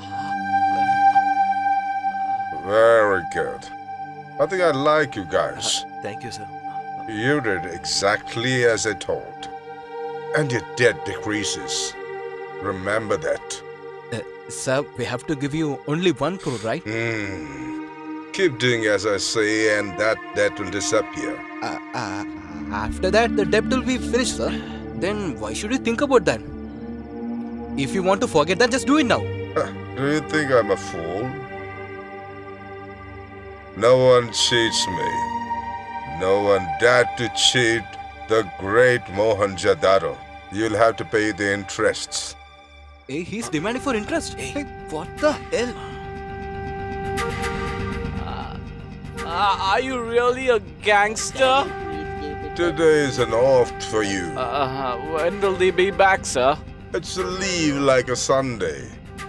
Very good. I think I like you guys. Thank you, sir. You did exactly as I told. And your debt decreases. Remember that. Uh, sir, we have to give you only one crore, right? Hmm. Keep doing as I say and that debt will disappear. Uh, uh, after that, the debt will be finished, sir. Then why should you think about that? If you want to forget that, just do it now. Do you think I'm a fool? No one cheats me. No one dared to cheat the great Mohenjo-daro. You'll have to pay the interests. Hey, he's demanding for interest. Hey, what the hell? Uh, are you really a gangster? Today is an off for you. Uh, when will they be back, sir? It's a leave like a Sunday.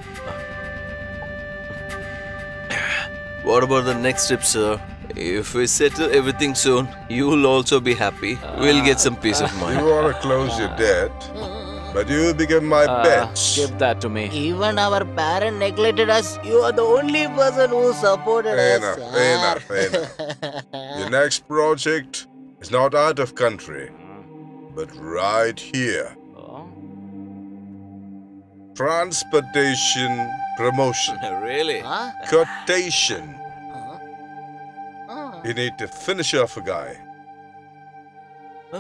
What about the next trip, sir? If we settle everything soon, you'll also be happy. We'll get some peace of mind. You want to close your debt, but you become my Uh, bitch. Give that to me. Even our parent neglected us. You are the only person who supported Enough, us. enough, enough. Your next project is not out of country, but right here. Transportation promotion. Really? Huh? Quotation. You need to finish off a guy. Uh,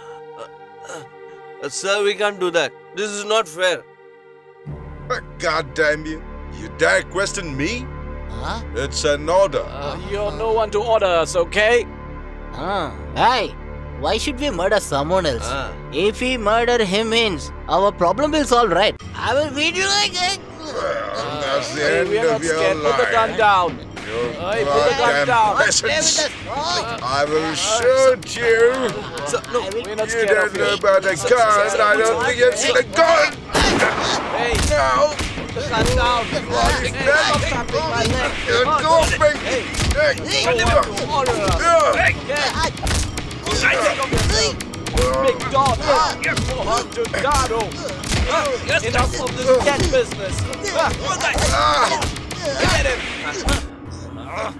sir, we can't do that. This is not fair. God damn you. You dare question me? Huh? It's an order. Uh, you're no one to order us, okay? Huh? Hey, why should we murder someone else? Ah. If we murder him means our problem will solve, right? I will beat you like that. Well, that's the Hey, end we are not of your scared. Put the life. gun down. You Hey, put the gun goddamn down. peasants. I will shoot you. Sir, no. We're not You scared don't of know you. about a gun. I don't think you've seen a gun. Hey, No. put the gun down. Hey, stop tapping my leg. You're Come on. doping. Hey, Hey. no one to order us. Yeah. Yeah. Think of yourself. Big dog. Mohenjo-daro. Enough of this debt business. Ah. Get him.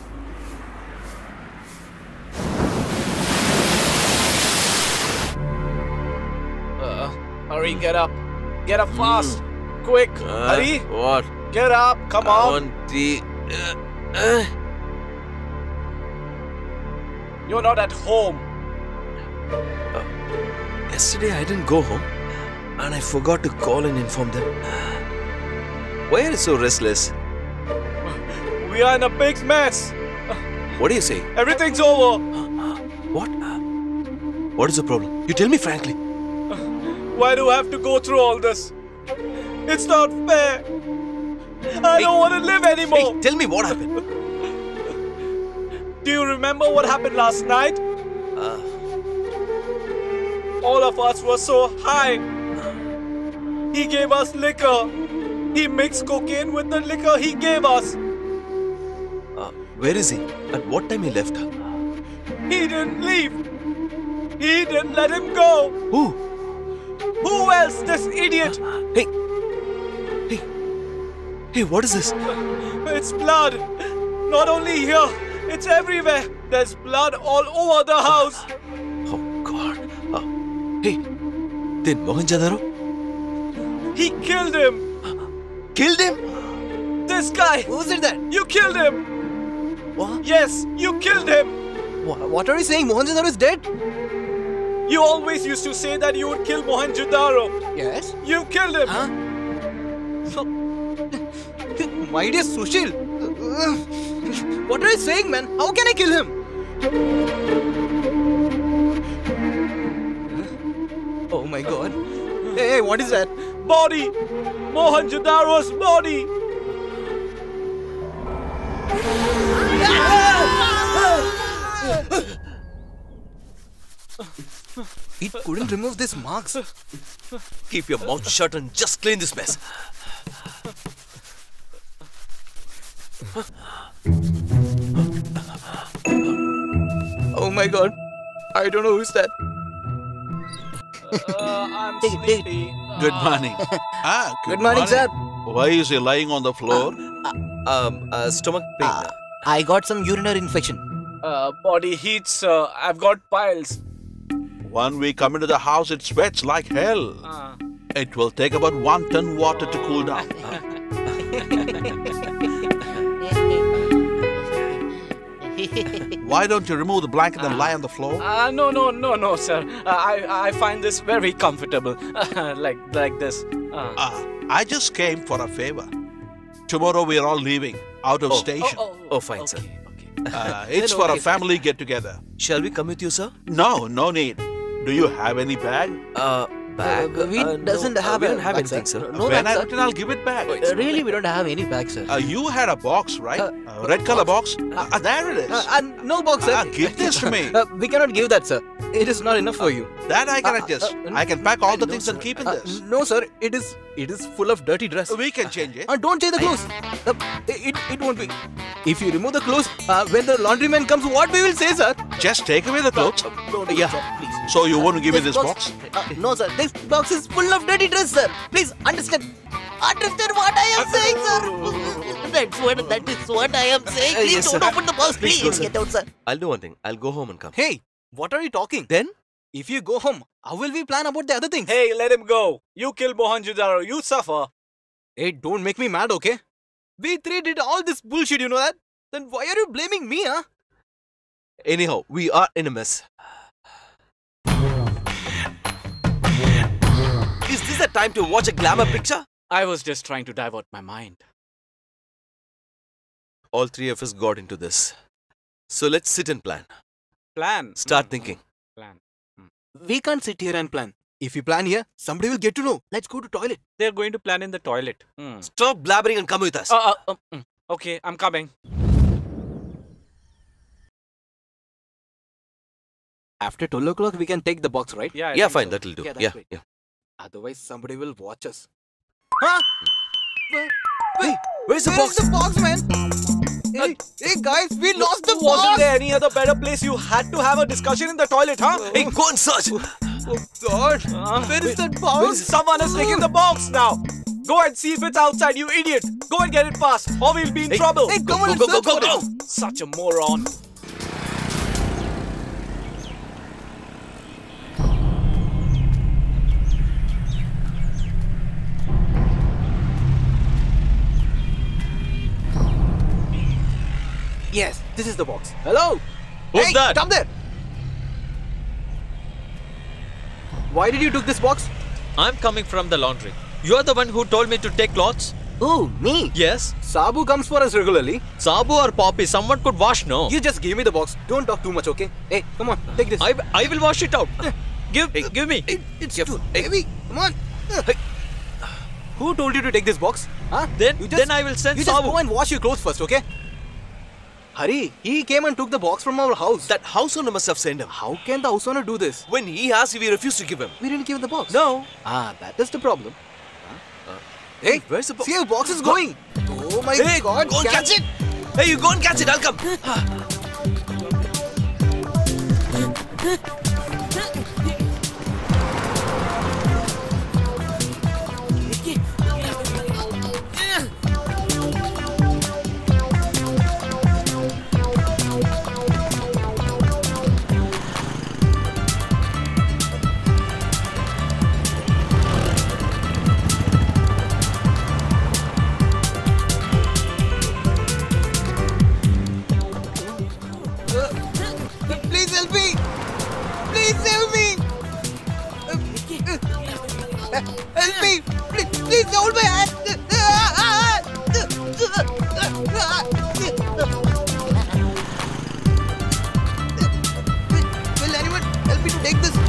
Uh, hurry, get up. Get up fast. Quick. Uh, Hurry. What? Get up. Come I on. want tea. Uh, uh. You're not at home. Yesterday I didn't go home and I forgot to call and inform them. Why are you so restless? We are in a big mess. What are you saying? Everything's over. What? What is the problem? You tell me frankly. Why do I have to go through all this? It's not fair. I Hey. don't want to live anymore. Hey, tell me what happened. Do you remember what happened last night? Uh, All of us were so high. He gave us liquor. He mixed cocaine with the liquor he gave us. uh, where is he? At what time he left? He didn't leave. He didn't let him go. Who? Who else? This idiot. Hey. Hey. Hey, what is this? It's blood. Not only here, it's everywhere. There's blood all over the house. Oh God. Uh, hey. Then Mohenjo-daro? He killed him. Killed him? This guy. Who said that? You killed him. What? Yes, you killed him. What, what are you saying? Mohenjo-daro is dead? You always used to say that you would kill Mohenjo-daro. Yes. You killed him. Huh? My dear Sushil. What are you saying, man? How can I kill him? Oh my god. Hey, hey, what is that? Body. Mohenjo-daro's body. It couldn't remove these marks. Keep your mouth shut and just clean this mess. Oh my god. I don't know who's that. Uh, I'm sleepy. Good morning. Ah, Good morning, sir. Why is he lying on the floor? Um, uh, stomach pain. Uh, I got some urinary infection. Uh, body heat, sir. I've got piles. When we come into the house, it sweats like hell. Uh. It will take about one ton water to cool down. Why don't you remove the blanket and lie on the floor? Uh, no, no, no, no, sir. Uh, I I find this very comfortable, like like this. Uh. Uh, I just came for a favor. Tomorrow we are all leaving out of Oh. station. Oh, oh, oh, fine, sir. Uh, it's Then for okay, a family get together. Shall we come with you, sir? No, no need. Do you have any bag? Uh, bag? Uh, we Uh, doesn't no, have uh, we a don't have bag, anything, sir. sir. No when bag, I sir. return, I'll give it back. Uh, really, we don't have any bag, sir. Uh, you had a box, right? Uh, red color box? Uh, uh, there it is. Uh, uh, no box, sir. Uh, give this to me. Uh, we cannot give that, sir. It is not enough for you. That I can Uh, adjust. uh, I can pack all the no, things and sir. keep in Uh, this. No, sir. It is it is full of dirty dress. We can change it. Uh, don't change the clothes. Uh, it, it won't be. If you remove the clothes, uh, when the laundryman comes, what we will say, sir? Just take away the clothes. Don't do it, Yeah. sir, please. So you want to give me this box? Uh, no, sir. This box is full of dirty dress, sir. Please understand. Understand what I am saying, sir. That's what, that is what I am saying. Uh, Please yes, don't sir. open the box. Please Please, go, sir. get out, sir. I'll do one thing. I'll go home and come. Hey, what are you talking? Then? If you go home, how will we plan about the other things? Hey, let him go. You kill Mohenjo-daro, you suffer. Hey, don't make me mad, okay? We three did all this bullshit, you know that? Then why are you blaming me, huh? Anyhow, we are in a mess. Is this the time to watch a glamour picture? I was just trying to divert my mind. All three of us got into this. So let's sit and plan. Plan. Start thinking. Plan. We can't sit here and plan. If we plan here, somebody will get to know. Let's go to toilet. They're going to plan in the toilet. Hmm. Stop blabbering and come with us. Uh, uh, uh, mm. Okay, I'm coming. After twelve o'clock, we can take the box, right? Yeah, I yeah, think fine. so. That'll do. Yeah, Yeah, that's yeah. great. Otherwise, somebody will watch us. Huh? Wait, wait, Where's the where box? is the box, man? Hey, hey, guys, we lost the Wasn't box. there any other better place? You had to have a discussion in the toilet, huh? Hey, go and search. Oh God, Uh, where is that Where box? is- Someone has taken the box now. Go and see if it's outside, you idiot. Go and get it fast, or we'll be in Hey, trouble. Hey, come on, go, go, search go, for go, it. go. Such a moron. Yes, this is the box. Hello. Who's hey, that? Come there. Why did you took this box? I'm coming from the laundry. You're the one who told me to take clothes? Oh, me? Yes. Sabu comes for us regularly. Sabu or Poppy, someone could wash, no? You just give me the box. Don't talk too much, okay? Hey, come on, take this. I, I will wash it out. Give, give me. It, it's too heavy. Come on. Who told you to take this box? Huh? Then, You just- then I will send You just Sabu. go and wash your clothes first, okay? Hurry, he came and took the box from our house. That house owner must have sent him. How can the house owner do this? When he asked, we refused to give him. We didn't give him the box. No. Ah, that is the problem. Uh, Hey, where's the box? see, your box is going. Oh my Hey, God! go and catch it. Hey, you go and catch it. I'll come. Please help me! Please help me! Help me! Please, please hold my hand! Will anyone help me to take this?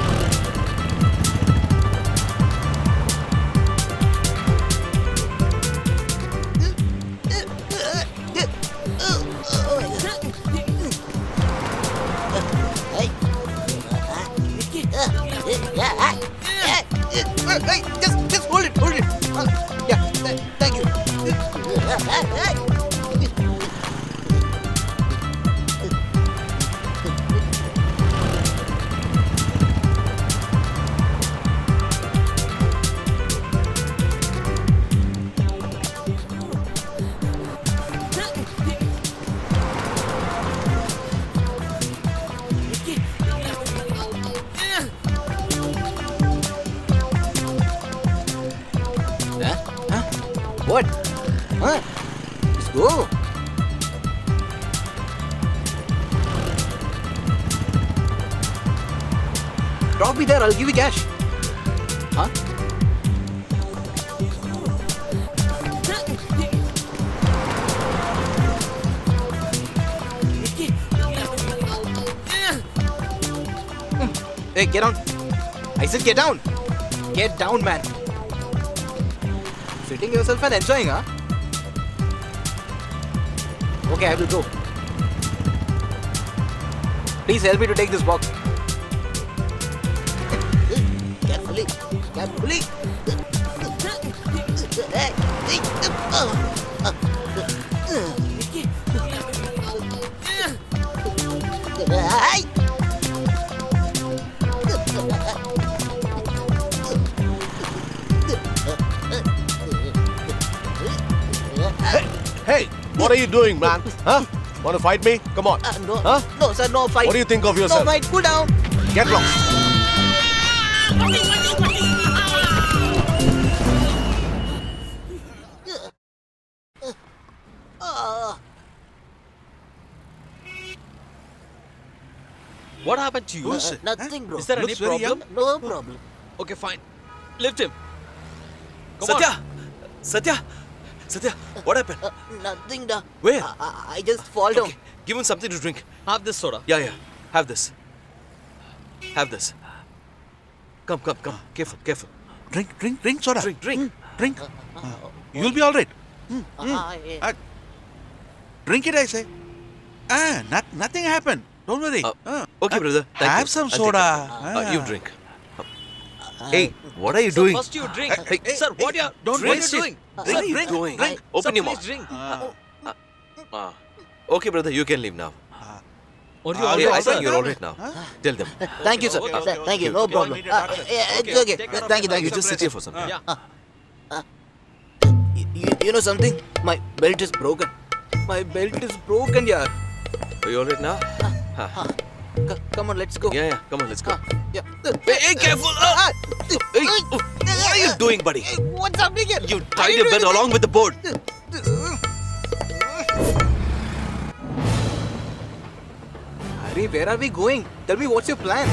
Hey, just, just hold it, hold it. Uh, yeah, th thank you. Huh? Huh? What? Huh? Let's go. drop me there. I'll give you cash. Huh? Hey, get down. I said get down. Get down, man. Sitting yourself and enjoying, huh? Okay, I will go. Please help me to take this box. Carefully. Carefully. Hey, hey, uh, uh, Hey! Hey, what are you doing, man? Huh? Want to fight me? Come on. Uh, no, huh? no, sir, no fight. What do you think of yourself? No fight, cool down. Get lost. What happened to you? Uh, nothing, bro. Is there Looks any very problem? young. No problem. Okay, fine. Lift him. Come Satya! on. Satya! Satya, what happened? Uh, nothing, da. Where? I, I, I just fall down. Okay, give him something to drink. Have this soda. Yeah, yeah. Have this. Have this. Come, come, come. Careful, careful. Drink, drink, drink soda. Drink, drink. Drink. You'll be all right. Mm, Uh, mm. uh, yeah. Uh, drink it, I say. Ah, not, nothing happened. Don't worry. Uh, Uh, okay, uh, brother. Thank have you. some I'll take soda. it. Uh, you Ah. drink. Hey, what are you Sir, doing? first you drink. Hey, hey, Sir, what you don't what are you waste it. doing? What Sir, are you drink. doing? Drink. Open Sir, your please mouth. drink. Ah. Ah. Okay, brother, you can leave now. Are you Ah, all Yeah, I right, think sir? you're all right now. Tell them. Thank you, sir. Okay, Uh, okay, Thank you. okay, No okay. problem. Don't need a Uh, doctor. yeah, Okay, it's okay. take care of Thank you, thank You you. just sit here for some time. Yeah. You, you know something? My belt is broken. My belt is broken, yaar. Are you all right now? Ah, c- come on, let's go. Yeah, yeah. Come on, let's go. Ah, yeah. Hey, hey, careful! Ah, Hey, what are you doing, buddy? Hey, what's happening here? You tied your belt along with the board. Harry, where are we going? Tell me what's your plan?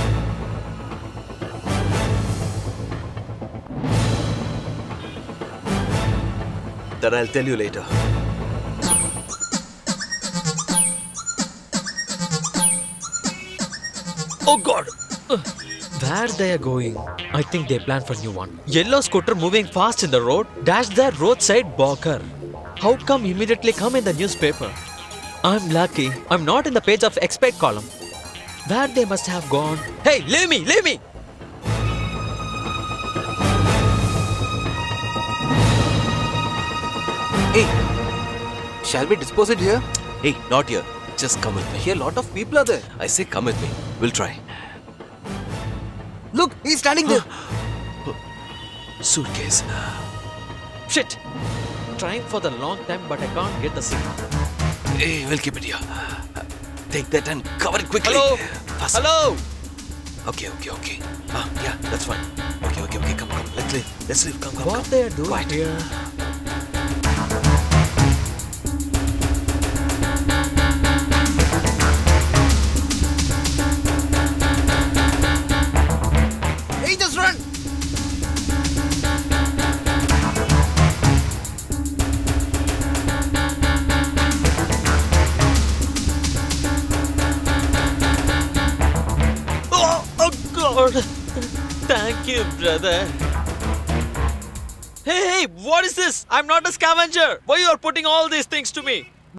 That I'll tell you later. Oh God! Where they are going? I think they plan for new one. Yellow scooter moving fast in the road dashed their roadside barker. How come immediately come in the newspaper? I'm lucky. I'm not in the page of expect column. Where they must have gone? Hey, leave me! Leave me! Hey, shall we dispose it here? Hey, not here. Just come with me. Here, lot of people are there. I say come with me. We'll try. Look, he's standing there. Suitcase. Shit! Trying for the long time, but I can't get the signal. Hey, we'll keep it here. Take that and cover it quickly. Hello? Faster. Hello? Okay, okay, okay. Ah, yeah, that's fine. Okay, okay, okay. Come, come. Let's leave. Let's leave. Come, come, What come. they are doing Quiet. here? Hey, just run! Oh, oh God! Thank you, brother. Hey, hey, what is this? I'm not a scavenger. Why you are putting all these things to me?